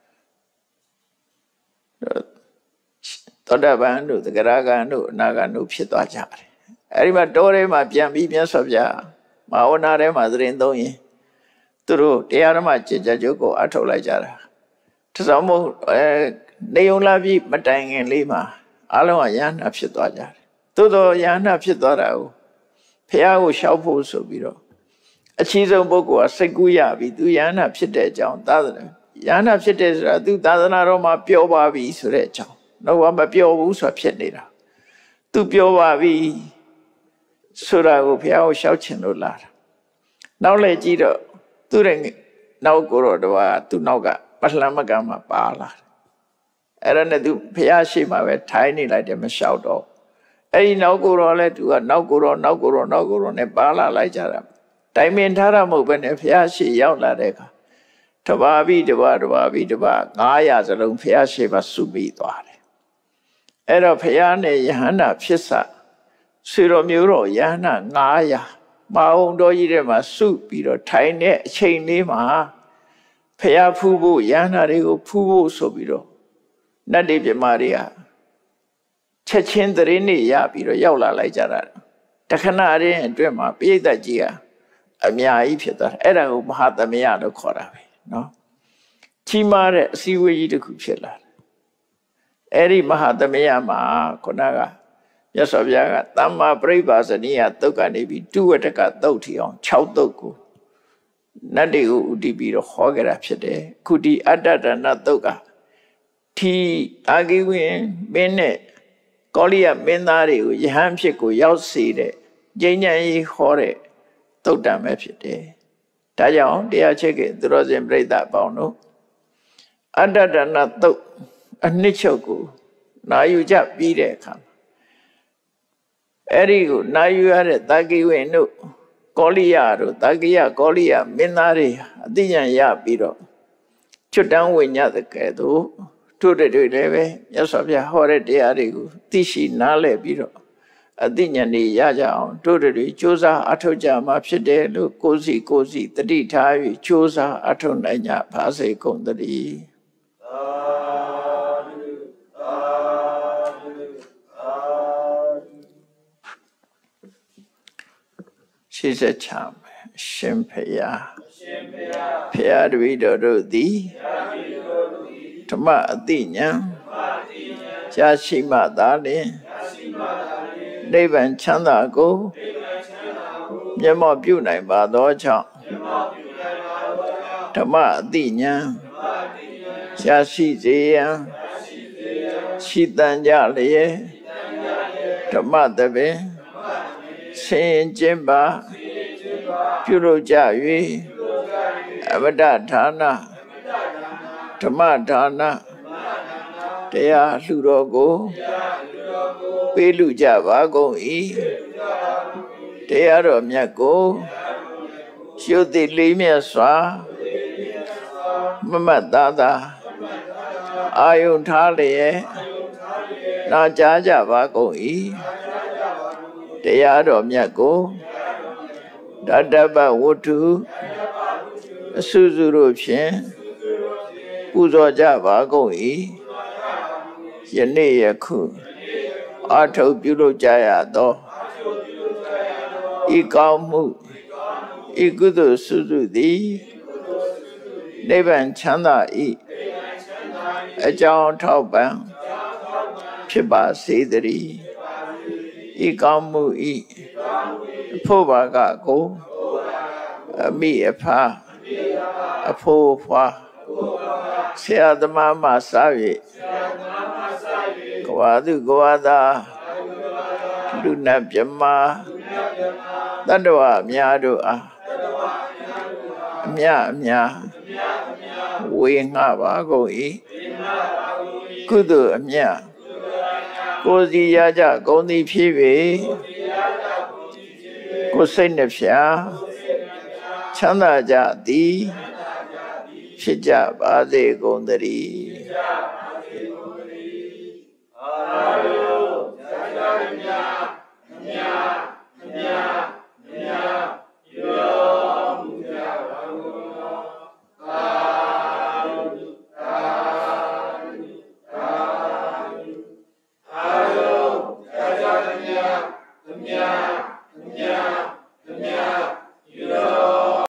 Speaker 2: tôi đã bán được cái ra cái naga nụ phía đó chả, ấy mà đồ đấy mà biểu bị miếng sao vậy? Mà ông nào đấy mà đến đâu nhỉ? Từ thế à mà chỉ cho chú cô ăn thôi lại chả, thế sao mà内容là bị mất tài nguyên đi mà, alo mà nhá nó phía đó chả. tôi đó yán naဖြစ်သွားတာကိုဖះကိုရှောက်ဖို့ဆိုပြီးတော့အချီးဆုံးပုဂ္ဂိုလ်ကစိတ်ကူးရပြီသူယန္နာဖြစ်တဲ့အကြောင်းသာသနာယန္နာဖြစ်တဲ့ဆိုတာသူသာသနာတော်မှာပြောပါပြီဆိုတဲ့အကြောင်းတော့မပြောဘူးဆိုတာဖြစ်နေတာသူပြောပါပြီဆိုတာကိုဖះကိုရှောက်ချင်လို့လာတာနောက်လည်းကြည့်တော့သူ့ရဲ့နောက်ကိုတော့သူနောက်ကပလှမ်းမကမှာပါလာအဲ့ဒါနဲ့သူဖះရှိမှပဲထိုင်းနေလိုက်တယ်မလျှောက်တော့အဲ့ဒီနောက်ကိုတော့လဲသူကနောက်ကိုတော့နဲ့ပါလာလိုက်ကြတာတိုင်ပင်ထားတာမဟုတ်ဘဲနဲ့ဖះရှိရောက်လာတဲ့အခါတပါးပြီးတပါး900စလုံးဖះရှိပါစုပြီးသွားတယ်အဲ့တော့ဖះနဲ့ယဟန္တာဖြစ်စာဆွေတော်မျိုးတော်ယဟန္တာ900မအောင်တော်ကြီးထဲမှာစုပြီးတော့ထိုင်တဲ့အချိန်လေးမှာဖះဖူးဖို့ယဟန္တာတွေကိုဖူးဖို့ဆိုပြီးတော့နတ်တွေပြမတွေကချက်ချင်းသတင်းတွေရပြီးတော့ရောက်လာလိုက်ကြတာတခဏရင်းအတွင်းမှာပိဋကကြီးကအများကြီးဖြစ်သွားတယ်အဲ့ဒါကိုမဟာသမယလို့ခေါ်တာပဲနော်ကြီးမားတဲ့အစည်းအဝေးကြီးတစ်ခုဖြစ်လာတယ်အဲ့ဒီမဟာသမယမှာခုနကမြတ်စွာဘုရားကသမ္မာပရိပါဇနိယသုတ်ကနေပြီးတုဝတ္တကသုတ်ထီအောင်6သုတ်ကိုနတ်တွေကိုဥတည်ပြီးတော့ဟောကြတာဖြစ်တယ်ခုဒီအတ္တဒနာသုတ်ကဒီအာဂိဝင်းမင်းနဲ့ကောလိယမင်းသားတွေကိုယဟန်ဖြစ်ကိုရောက်စေတဲ့ဉာဏ်ကြီးဟောတဲ့သုတ်တံပဲဖြစ်တယ်ဒါကြောင့်တရားချစ်ခင်သူတော်စင်ပြိဿပေါင်းတို့အတ္တဒနာတုတ်အနှစ်ချုပ်ကိုနာယူကြပြီးတဲ့အခါအဲ့ဒီကိုနာယူရတဲ့တာကိဝေတို့ကောလိယတို့တာကိယကောလိယမင်းသားတွေအသိဉာဏ်ရပြီးတော့ချွတ်တန်းဝင်ညတဲ့ကဲ့သို့တို့တွေလည်းပဲမြတ်စွာဘုရားဟောတဲ့တရားတွေကိုသိရှိနားလည်ပြီးတော့အသိဉာဏ်တွေရကြအောင်တို့တွေကြိုးစားအထောက်ကြမှာဖြစ်တယ်လို့ကိုယ်စီတတိထား၍ကြိုးစားအထောက်နိုင်ကြပါစေကုန်သတည်းရှိစချမယ်ရှင်ဖျားဖျားတပည့်တော်တို့သည်ဓမ္မအသိဉာဏ်ရှားရှိမှသာလျှင်နိဗ္ဗာန်ချမ်းသာကိုမျက်မှောက်ပြုနိုင်ပါသောကြောင့်ဓမ္မအသိဉာဏ်ရှားရှိစေရန်ရှိတန်ကြလျက်ဓမ္မတပင်ဆင်ကျင်ပါပြုလုပ်ကြ၍အမတ္တဌာနဓမ္မဌာနတရားလှူတော်ကိုပေးလူကြပါကုန်၏တရားတော်မြတ်ကိုရှုသိလေးမြတ်စွာမမတ်သားသာအာယုန်ထားလျက်နာကြားကြပါကုန်၏တရားတော်မြတ်ကိုတတ္တပဝတ္ထုအစုစုတို့ဖြင့်ပူဇော်ကြပါကုန်၏ယနေ့ယခုအာထုပ်ပြုလုပ်ကြရသောဤကောင်းမှုဤကုသိုလ်စုစုသည်နိဗ္ဗာန်ချမ်းသာ၏အကြောင်းထောက်ပံ့ဖြစ်ပါစေတည်းဤကောင်းမှုဤဖို့ဘာကကိုအမိအဖအဖိုးဖွာဆရာသမားမှစ၍ကဝါသူကဝါသာလူနာမြမတတ္တဝအများတို့အားအမြဝေငှပါကုန်၏ကုသိုလ်အမြကိုယ်စီရကြကုန်သည်ဖြစ်၍ကိုယ်စိတ်နှဖျားချမ်းသာကြသည်ဖြစ်ကြပါစေကုန်သတည်း
Speaker 3: Yeah.